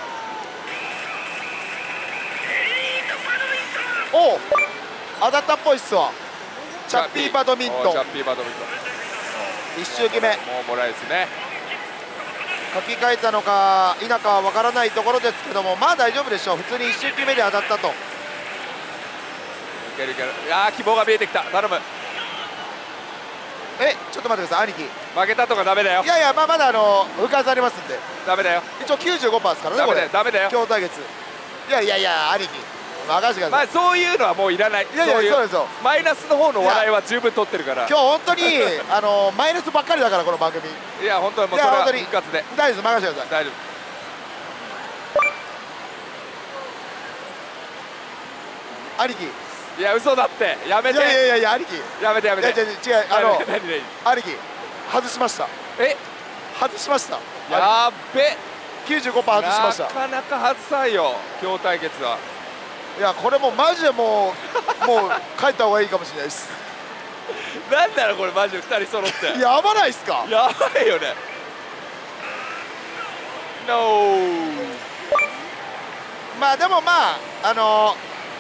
おお当たったっぽいっすわ。チャッピーバドミントン
チャッピーバドミントン
いち周期目
もうもらえですね。
書き換えたのか否かは分からないところですけどもまあ大丈夫でしょう。普通にいち周期目で当たったと。
いけるいける。いやー希望が見えてきた頼む。
えちょっと待ってください兄貴。
負けたとかダメだよ
いやいやまあまだあの復活ありますんで
ダメだよ
一応 きゅうじゅうごパーセント ですからね
ダメ
これ
だよダメだよ。
今日対決。いやいやいや兄貴任せてくだ
まあ
さい。
そういうのはもういらない。
いやいや
そういう
そうですよ。
マイナスの方の笑いは十分取ってるから。
今日本当にあのマイナスばっかりだからこの番組。
いや本当にもうそれは
いや本当に
復活で
大丈夫です任せてください。
大丈夫。
兄貴
いや嘘だってやめて
いやいやいやいや兄貴
やめてやめて。
いや違う違うあの
何何何
兄貴外しました。
え
外しました。
やっべ。
きゅうじゅうごパーセント 外しました。
なかなか外さんよ今日対決は。
いやこれもうマジでもうもう帰った方がいいかもしれないです。
なんだろうこれマジでふたり揃って
やばないっすか。
やばいよね。ノー。
まあでもまああの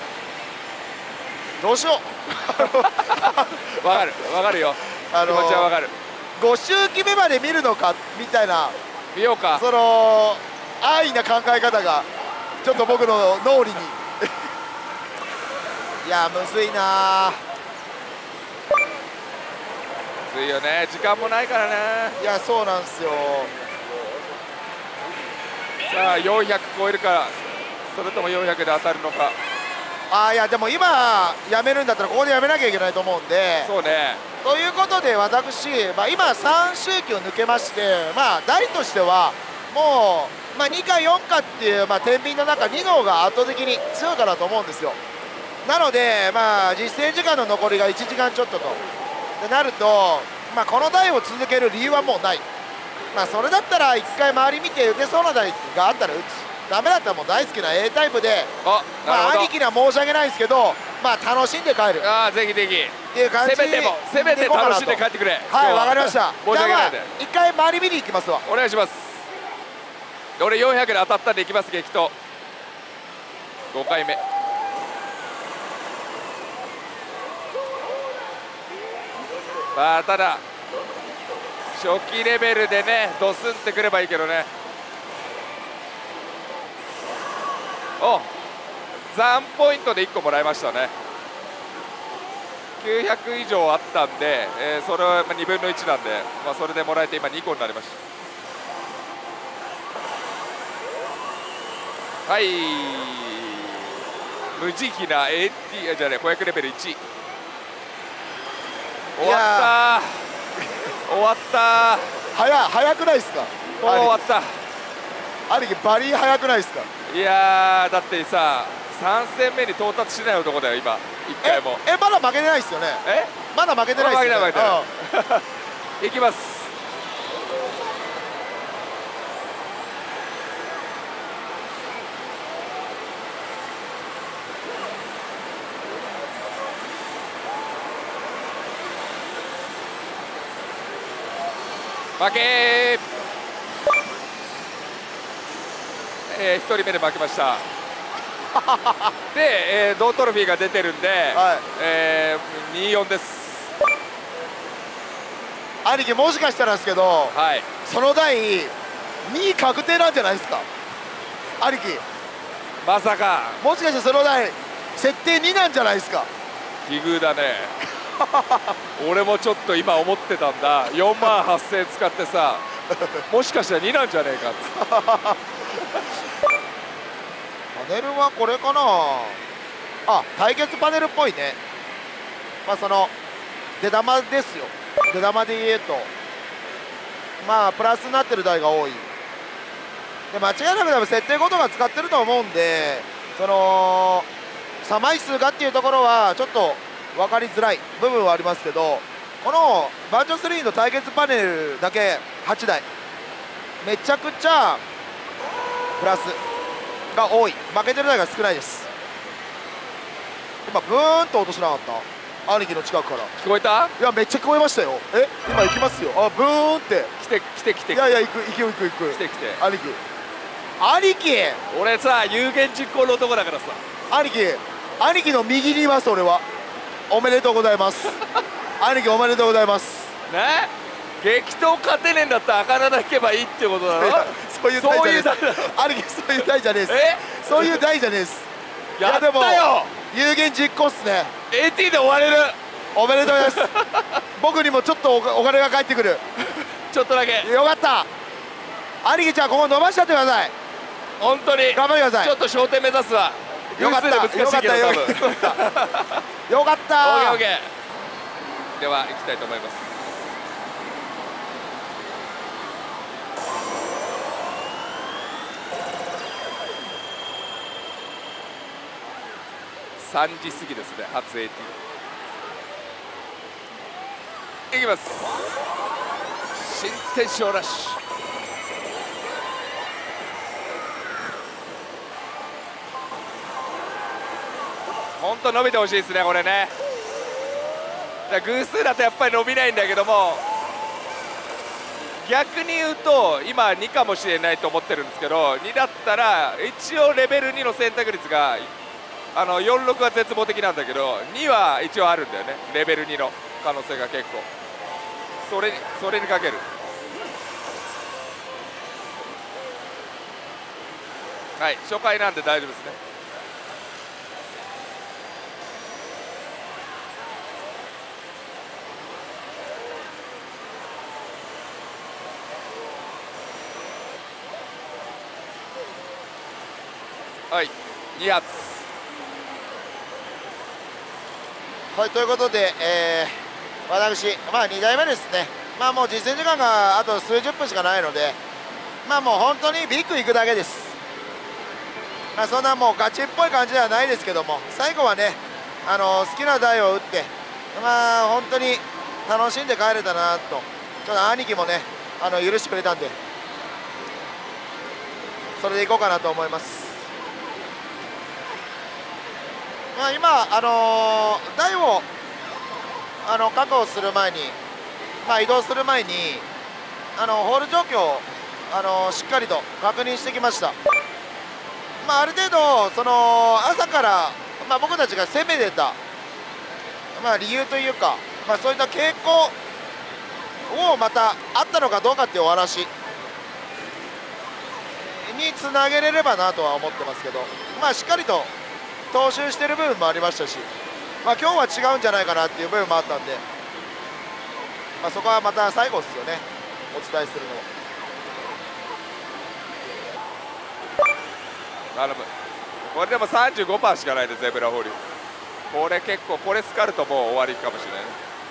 ー、どうしよう。
わかるわかるよ、
あのー、
気持ちはわかる。
ご周期目まで見るのかみたいな
見ようか。
その安易な考え方がちょっと僕の脳裏にいやむずいな。
むずいよね、時間もないからね。
いやそうなんですよ。
さあよんひゃく超えるかそれともよんひゃくで当たるのか。
あーいやでも今やめるんだったらここでやめなきゃいけないと思うんで。
そうね。
ということで私、まあ、今さん周期を抜けまして、まあ、台としてはもう、まあ、にかよんかっていう、まあ、天秤の中にの方が圧倒的に強いかなと思うんですよ。なので、まあ、実戦時間の残りがいちじかんちょっととでなると、まあ、この台を続ける理由はもうない。まあ、それだったらいっかい周り見て打てそうな台があったら打つ。ダメだったらもう大好きな A タイプで、
あ、
まあ、兄貴には申し訳ないんですけど、まあ、楽しんで帰る
ああぜひぜひ
っていう感じ
せめてもせめて楽しんで帰ってくれ。
はいわかりました。
申し訳ないんで
じゃあまあ一回周り見に行きますわ。
お願いします。俺よんひゃくで当たったんでいきます。激闘ごかいめ。まあただ初期レベルでねドスンってくればいいけどね。お残ポイントでいっこもらいましたね。きゅうひゃく以上あったんで、えー、それはにぶんのいちなんで、まあ、それでもらえて今にこになりました。はい、無慈悲な エーティー じゃねごひゃくレベルいち。終わった終わった
早早くないですか。
もう終わった。
兄貴バリー早くないですか。
いやーだってささん戦目に到達しない男だよ今いっかいも。
ええまだ負けてないですよね。
え
まだ負けてないですよね。
負けてない負けてないいきます。負けー、えー、ひとりめで負けましたで、えー、同トロフィーが出てるんで、はい、えー、にたいよんです。
兄貴もしかしたらですけど、はい、その台にい確定なんじゃないですか兄貴。
まさか
もしかしてその台設定になんじゃないですか。
奇遇だね俺もちょっと今思ってたんだ。よんまんはっせんえん使ってさもしかしたらになんじゃねえかってパ
ネルはこれかなあ。対決パネルっぽいね。まあその出玉ですよ。出玉で言うとまあプラスになってる台が多いで、間違いなく多分設定ごとが使ってると思うんで、その差枚数がっていうところはちょっと分かりづらい部分はありますけど、このバージョンスリーの対決パネルだけはちだいめちゃくちゃプラスが多い。負けてる台が少ないです。今ブーンと音しなかった。兄貴の近くから
聞こえた。
いやめっちゃ聞こえましたよ。え今行きますよ。あブーンって
来て来て来て。
いやいや行く行く行く行く。
来て来て
兄貴兄貴
俺さ有言実行の男だからさ。
兄貴兄貴の右にいます。俺はおめでとうございます兄貴おめでとうございます
ね。激闘勝てねえんだったら赤七引けばいいってことだろ。
そういう台じゃねえです。兄貴そういう台じゃねえです。そういう台じゃねえです。
やったよ。
有言実行っすね。
エーティー で終われる。
おめでとうございます僕にもちょっとお金が返ってくる
ちょっとだけ
よかった。兄貴ちゃんここ伸ばしちゃってください。
本当に
頑張ってください。
ちょっと頂点目指すわ。
よかったよかったよかったよかったよかった。
オーケーオーケー。では行きたいと思います。さんじ過ぎですね。初 エーティー いきます。新天正ラッシュ本当伸びてほしいですねこれね。だから偶数だとやっぱり伸びないんだけども、逆に言うと今にかもしれないと思ってるんですけど、にだったら一応レベルにの選択率があのよんじゅうろくは絶望的なんだけど、には一応あるんだよね、レベルにの可能性が結構。それにそれにかける。はい、初回なんで大丈夫ですね。はい、に発。
はい、ということで、えー、私、まあ、にだいめですね、まあ、もう実践時間があと数十分しかないので、まあ、もう本当にビッグいくだけです。まあ、そんなもうガチっぽい感じではないですけども、最後はね、あの好きな台を打って、まあ、本当に楽しんで帰れたなと、ちょっと兄貴もね、あの許してくれたんで、それでいこうかなと思います。まあ、今、あのー、台をあの確保する前に、まあ、移動する前にあのホール状況を、あのー、しっかりと確認してきました。まあ、ある程度その朝から、まあ、僕たちが攻めてた、まあ、理由というか、まあ、そういった傾向をまたあったのかどうかっていうお話につなげれればなとは思ってますけど、まあ、しっかりと踏襲している部分もありましたし、まあ、今日は違うんじゃないかなっていう部分もあったんで、まあ、そこはまた最後ですよね、お伝えするのは。
頼む。これでも さんじゅうごパーセント しかないでゼブラ保留。これ結構これスカるともう終わりかもしれない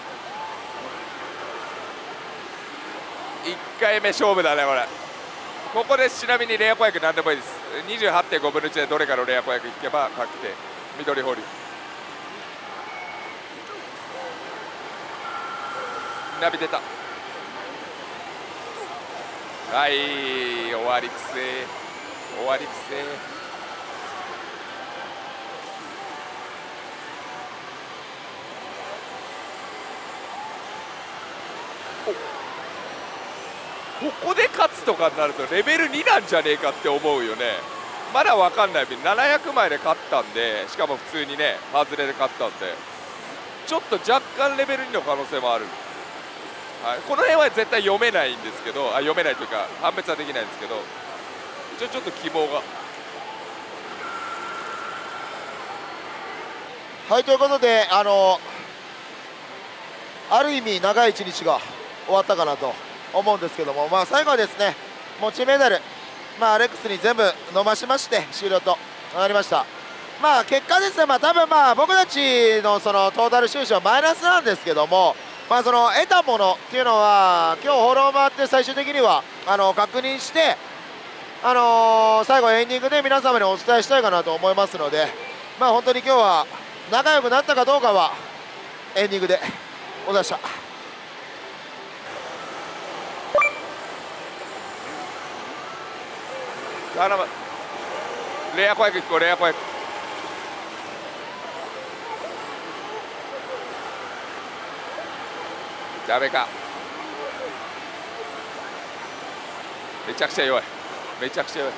ね。いっかいめ勝負だねこれ。ここでちなみにレア子役何でもいいです。 にじゅうはちてんごぶんのいちでどれかのレア子役いけば確定。緑保留。ナビ出た。はい終わりくせ終わりくせここで勝つとかになるとレベルになんじゃねえかって思うよね。まだ分かんない。ななひゃくまいで勝ったんで、しかも普通にね外れで勝ったんで、ちょっと若干レベルにの可能性もある。はい、この辺は絶対読めないんですけど、あ読めないというか判別はできないんですけど、一応ちょっと希望が。
はい、ということで、あのある意味長い一日が終わったかなと思うんですけども、まあ、最後はですね持ちメダル、まあ、アレックスに全部飲ましまして終了となりました。まあ、結果ですね、まあ、多分まあ僕たちのそのトータル収支はマイナスなんですけども、まあ、その得たものっていうのは今日フォロー回って最終的にはあの確認して、あのー、最後エンディングで皆様にお伝えしたいかなと思いますので、まあ、本当に今日は仲良くなったかどうかはエンディングでお伝えした。
頼む。レア子役聞こう、レア子役。ダメか。めちゃくちゃ弱い。めちゃくちゃ弱い。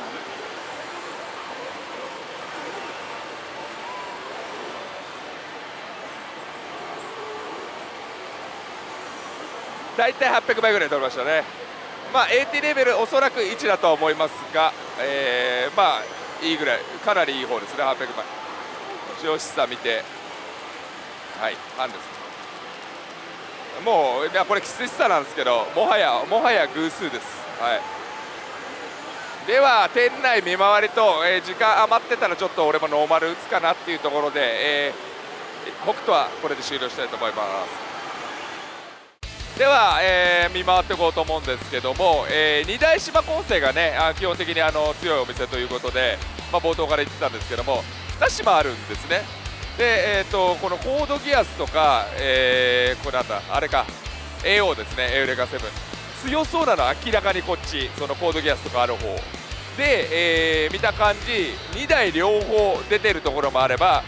大体はっぴゃくまいぐらい取りましたね。まあ エーティー レベルおそらくいちだとは思いますが、えー、まあいいぐらい、かなりいい方ですね。はっぴゃくまい一応示唆見て、はい半です。もういやこれきつい示唆なんですけど、もはやもはや偶数です。はい、では店内見回りと、えー、時間余ってたらちょっと俺もノーマル打つかなっていうところで、えー、北斗はこれで終了したいと思います。では、えー、見回っていこうと思うんですけども、えー、二大芝混成がねあ基本的にあの強いお店ということで、まあ、冒頭から言ってたんですけどもに島あるんですね。で、えー、とこのコードギアスとか、えー、これなんだあれか エーオー ですね、エウレカセブン強そうなのは明らかにこっち、そのコードギアスとかある方で、えー、見た感じにだい両方出てるところもあれば、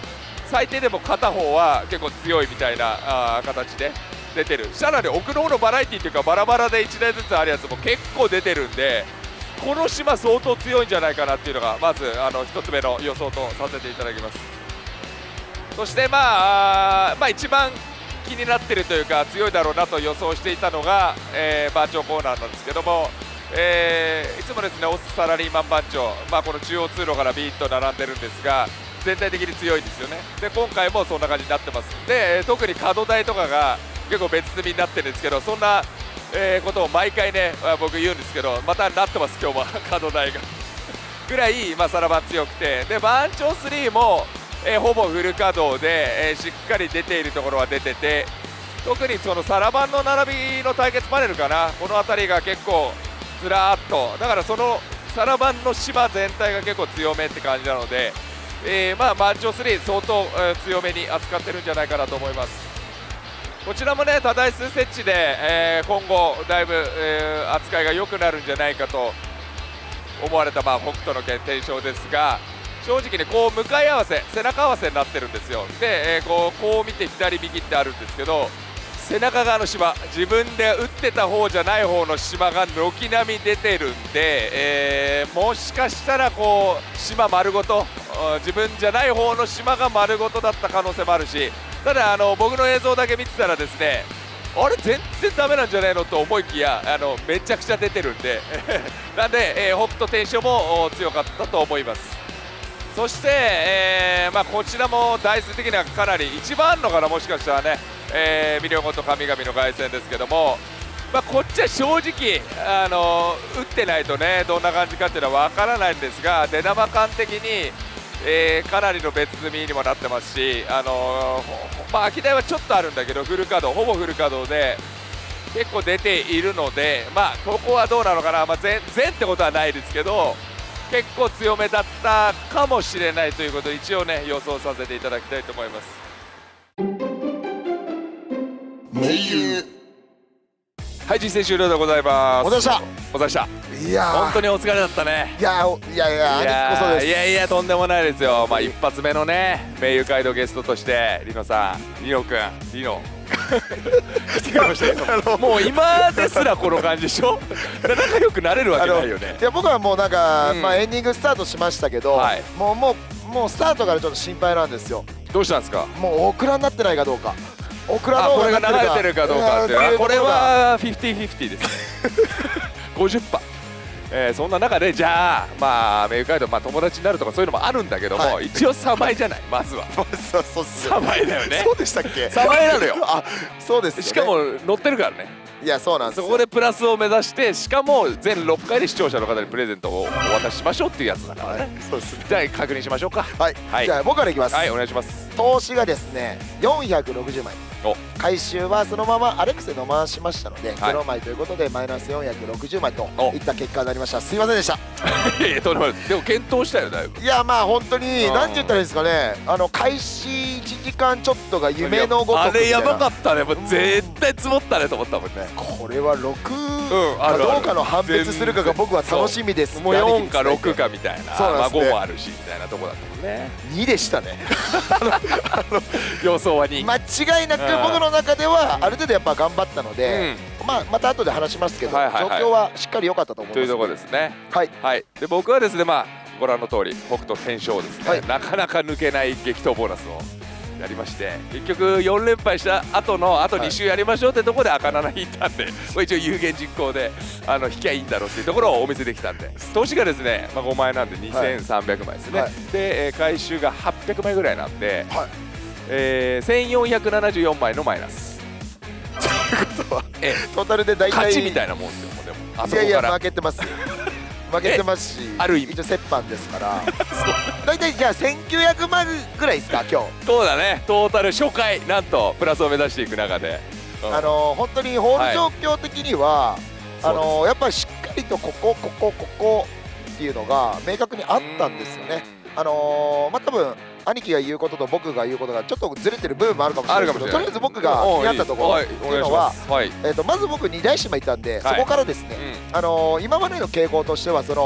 最低でも片方は結構強いみたいなあー形で出てる。さらに奥の方のバラエティーというかバラバラでいちだいずつあるやつも結構出てるんで、この島相当強いんじゃないかなっていうのがまずあのひとつめの予想とさせていただきます。そしてまああーまあ一番気になってるというか強いだろうなと予想していたのが、えー、番長コーナーなんですけども、えー、いつもですねオスサラリーマン番長、まあ、この中央通路からビーッと並んでるんですが全体的に強いんですよね。で今回もそんな感じになってます。で特に角台とかが結構別積みになってるんですけど、そんな、えー、ことを毎回ね僕言うんですけど、またなってます今日も角台がぐらい、まあ、サラバン強くて、で番長スリーもえー、ほぼフル稼働で、えー、しっかり出ているところは出てて、特にそのサラバンの並びの対決パネルかな、この辺りが結構ずらーっと、だからそのサラバンの島全体が結構強めって感じなので、えー、まあ番長スリー相当、えー、強めに扱ってるんじゃないかなと思います。こちらもね多台数設置で、えー、今後だいぶ、えー、扱いが良くなるんじゃないかと思われた、まあ、北斗の拳天正ですが、正直ねこう向かい合わせ背中合わせになってるんですよ。で、えー、こうこう見て左右ってあるんですけど、背中側の島、自分で打ってた方じゃない方の島が軒並み出てるんで、えー、もしかしたらこう島丸ごと自分じゃない方の島が丸ごとだった可能性もあるし、ただあの僕の映像だけ見てたらですね、あれ全然ダメなんじゃないのと思いきやあのめちゃくちゃ出てるんでなんで、えー、北斗天正も強かったと思います。そして、えーまあ、こちらも台数的にはかなり一番あるのかな、もしかしたらね、えー、ミリオンゴと神々の凱旋ですけども、まあ、こっちは正直、あのー、打ってないとねどんな感じかっていうのは分からないんですが、出玉感的に、えー、かなりの別積みにもなってますし、あのーまあ、空き台はちょっとあるんだけどフル稼働ほぼフル稼働で結構出ているので、まあ、ここはどうなのかな、まあ、全全ってことはないですけど結構強めだったかもしれないということで一応ね予想させていただきたいと思います。
名優
はい、実践終了でございます。
お疲れ様でした。
お疲れ様でした。
いやー
本当にお疲れだったね。
いやーいやいや
いや
兄貴こそです。
いやいやとんでもないですよ。まあ一発目のね名優街道ゲストとしてリノさん、リノくん、リノ来てくれましたよ。もう今ですらこの感じでしょ。仲良くなれるわけないよね。
いや僕はもうなんか、
うん
まあエンディングスタートしましたけど、
はい
もうもうもうスタートからちょっと心配なんですよ。
どうしたんですか。
もうオクラになってないかどうか。オクラの
あこれが流れてるかどうかっていうのはこれはフィフティフィフティですね。ごじゅっパーセント。えー、そんな中でじゃあまあ名優街道、まあ、友達になるとかそういうのもあるんだけども、はい、一応サバイじゃないまずは。
そうそう
サバイだよね。
そうでしたっけ。
サバイなのよ。
あそうですよね。
しかも乗ってるからね。
いやそうなんですよ。
そこでプラスを目指して、しかも全ろっかいで視聴者の方にプレゼントをお渡ししましょうっていうやつだからね。
そうですね。
じゃあ確認しましょうか。
はい、
はい、
じゃあ僕からいきます。
はいお願いします。
投資がですねよんひゃくろくじゅうまい、
お
回収はそのままアレックスで飲ましましたので、
はい
ゼロまいということでマイナスよんひゃくろくじゅうまいと
お
いった結果になりました。すいませんでした。
いやいやとんでもないです。でも検討したよだいぶ。
いやまあ本当に
うん
何て言ったらいいんですかね、あの開始いちじかんちょっとが夢のごとくみたいな。
あれやばかったね。もう絶対積もったねと思ったもんね。
これはろく
んあ
か
るある
どうかの判別するかが僕は楽しみです。
もうよんかろくかみたいな。
そうなんですね
まあごもあるしみたいなとこだったもんね。
にでしたね。
予想はに。
間違いなく僕の中ではある程度やっぱ頑張ったので、まあまた後で話しますけど、
はいはいはい
状況はしっかり良かったと思います。
というところですね。
はい。
はい。で僕はですねまあご覧の通り北斗天正ですね、
はい
なかなか抜けない激闘ボーナスをやりまして、結局よん連敗した後のあとに週やりましょうってところで赤なな引いたんで、これ一応有言実行であの引きゃいいんだろうっていうところをお見せできたんで、投資がですね、まあ、ごまいなんでにせんさんびゃくまいですね、
はい
で、えー回収がはっぴゃくまいぐらいなんで、
はい。
えーせんよんひゃくななじゅうよんまいのマイナス。ええ
トータルで大体
勝ちみたいなもんですよ。もうでもあそ
いやいや
こから
負けてますよ。負けてますし、
ある意味
一応折半ですから大体じゃあせんきゅうひゃくまいぐらいですか今日。
そうだね、トータル初回なんとプラスを目指していく中で、うん
あのー本当にホール状況的には、あ
そう
のーやっぱりしっかりとここここここっていうのが明確にあったんですよね。あのーまあ多分兄貴が言うことと僕が言うことがちょっとずれてる部分もあるかもしれないですけど、とりあえず僕が気になったところっていうのは、
はい、
えー、とまず僕に大島行ったんで、
はい
そこからですね、
うん
あのー今までの傾向としてはその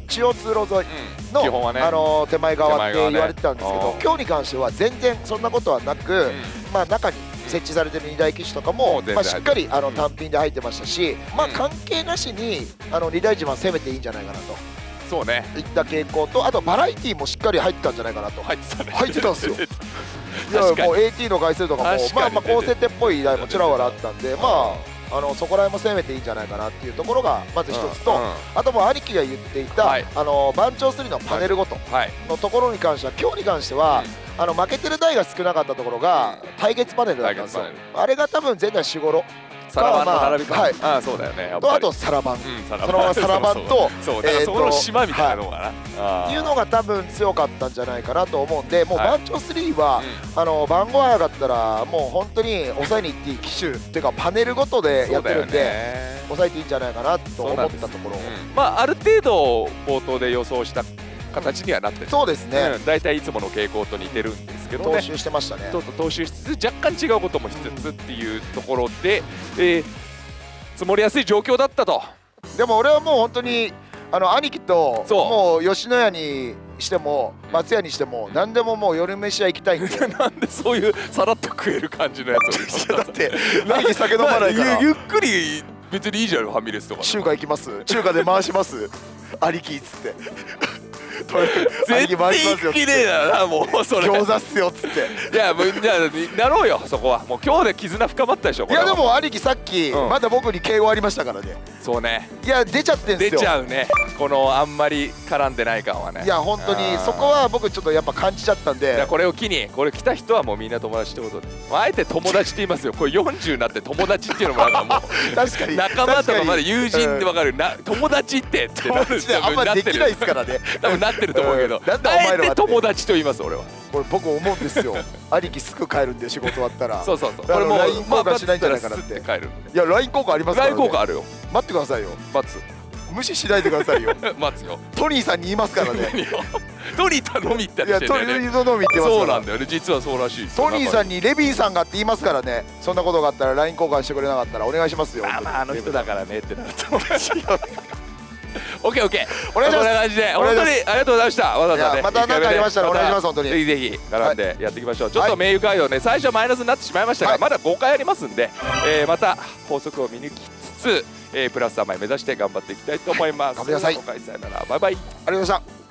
中央通路沿い
うん
の、
基本はね
あのー手前側って
手前側ね
言われてたんですけど、
うん
今日に関しては全然そんなことはなく、
うん
まあ、中に設置されてるにだい機種とかも、
もう全然
まあ、しっかりあの
うん
単品で入ってましたし、まあ、
うん
関係なしにあのにだい自慢攻めていいんじゃないかなと
そうね
いった傾向と、あとバラエティもしっかり入ってたんじゃないかなと。
入ってたね
入ってたんですよいや
確かに
もう エーティー の回数とかも
確かに
まあまあ高設定っぽい依頼もちらほらあったんで、まああのそこら辺も攻めていいんじゃないかなっていうところがまず一つと、
うんうん
あともう兄貴が言っていた、
はい
あの番長スリーのパネルごと
はい
のところに関しては、今日に関しては、あの負けてる台が少なかったところが対決パネルだったんですよ
対決パ。
あれが多分前代四五郎
サラバンの並びか、
まあはい
ああそうだよねやっ
と、あ
ぱり
とサラバン、
うん
そのままサラバンと
そうだからそこの島みたいなのかな、あー
っていうのが多分強かったんじゃないかなと思うんで、もう
はい
番長スリーは、あの番号上がったらもう本当に抑えにいっていい機種っていうかパネルごとでやってるんで、
そうだよね
抑えていいんじゃないかなと思ったところ、
うんまあある程度冒頭で予想した形にはなってる、
そうですね、
うん、大体いつもの傾向と似てるんですけどね、
踏襲してましたね。
ちょっと踏襲しつつ若干違うこともしつつっていうところで、えー積もりやすい状況だったと。
でも俺はもう本当にあの兄貴と
そう
もう吉野家にしても松屋にしても何でももう夜飯屋行きたいんで
なんでそういうさらっと食える感じのやつを
だって兄貴酒飲まないから
ゆゆっくり別にいいじゃんファミレスとか
中華行きます中華で回します兄貴っつって兄貴
絶対
回しますよっつって
きれいだなもうそれ
餃子っすよっつって
いやもうじゃあなろうよそこはもう今日で絆深まったでしょこ
いや
れは
でも兄貴さっき
うん
まだ僕に敬語ありましたからね
そうね
いや出ちゃってんす
出
よ
ちゃうねこのあんまり絡んでない感はね
いや本当に
あー
そこは僕ちょっとやっぱ感じちゃったんで
いやこれを機にこれ来た人はもうみんな友達ってことで、まあ、あえて友達って言いますよこれよんじゅうになって友達っていうのもなんかもう
確かに
仲間とかまで
確
友人ってわかるな友達ってってなる
友達であんまできないですからね
多分なってると思うけど、
うんなんでお前らは
あえて友達と言います俺は
これ僕思うんですよ兄貴すぐ帰るんで仕事終わったら
そうそうそう
あの
これもう
ライン 交換しないんじゃないかな
まあ
って
バツったらスッて帰る
いや ライン 交換ありますから
ライン
ね
効果あるよ
待ってくださいよ
バツ
無視しないでくださいよ
待つよ
トニーさんに言いますからね
何をトニー頼みって
いやトニ
話してんだよね
ーの飲み言ってますから
そうなんだよね実はそうらしいですよ
トニーさん
に
にレビンさんがって言いますからねそんなことがあったら ライン 交換してくれなかったらお願いしますよ
まあまああの人だからねってなると思うし
い
オッケーオッケー
お願いします
こんな感じで
お願いします
本当にありがとうございましたわざわざね
いやまた何かありましたらお願いします本当に
ぜひぜひ絡んでやっていきましょうちょっ
はい
と名誉会をね最初マイナスになってしまいました
はい
がまだごかいありますんでえーまた法則を見抜きつつえープラスさんまい目指して頑張っていきたいと思います
頑張ってください
ごかいさよならバイバイ
ありがとうございました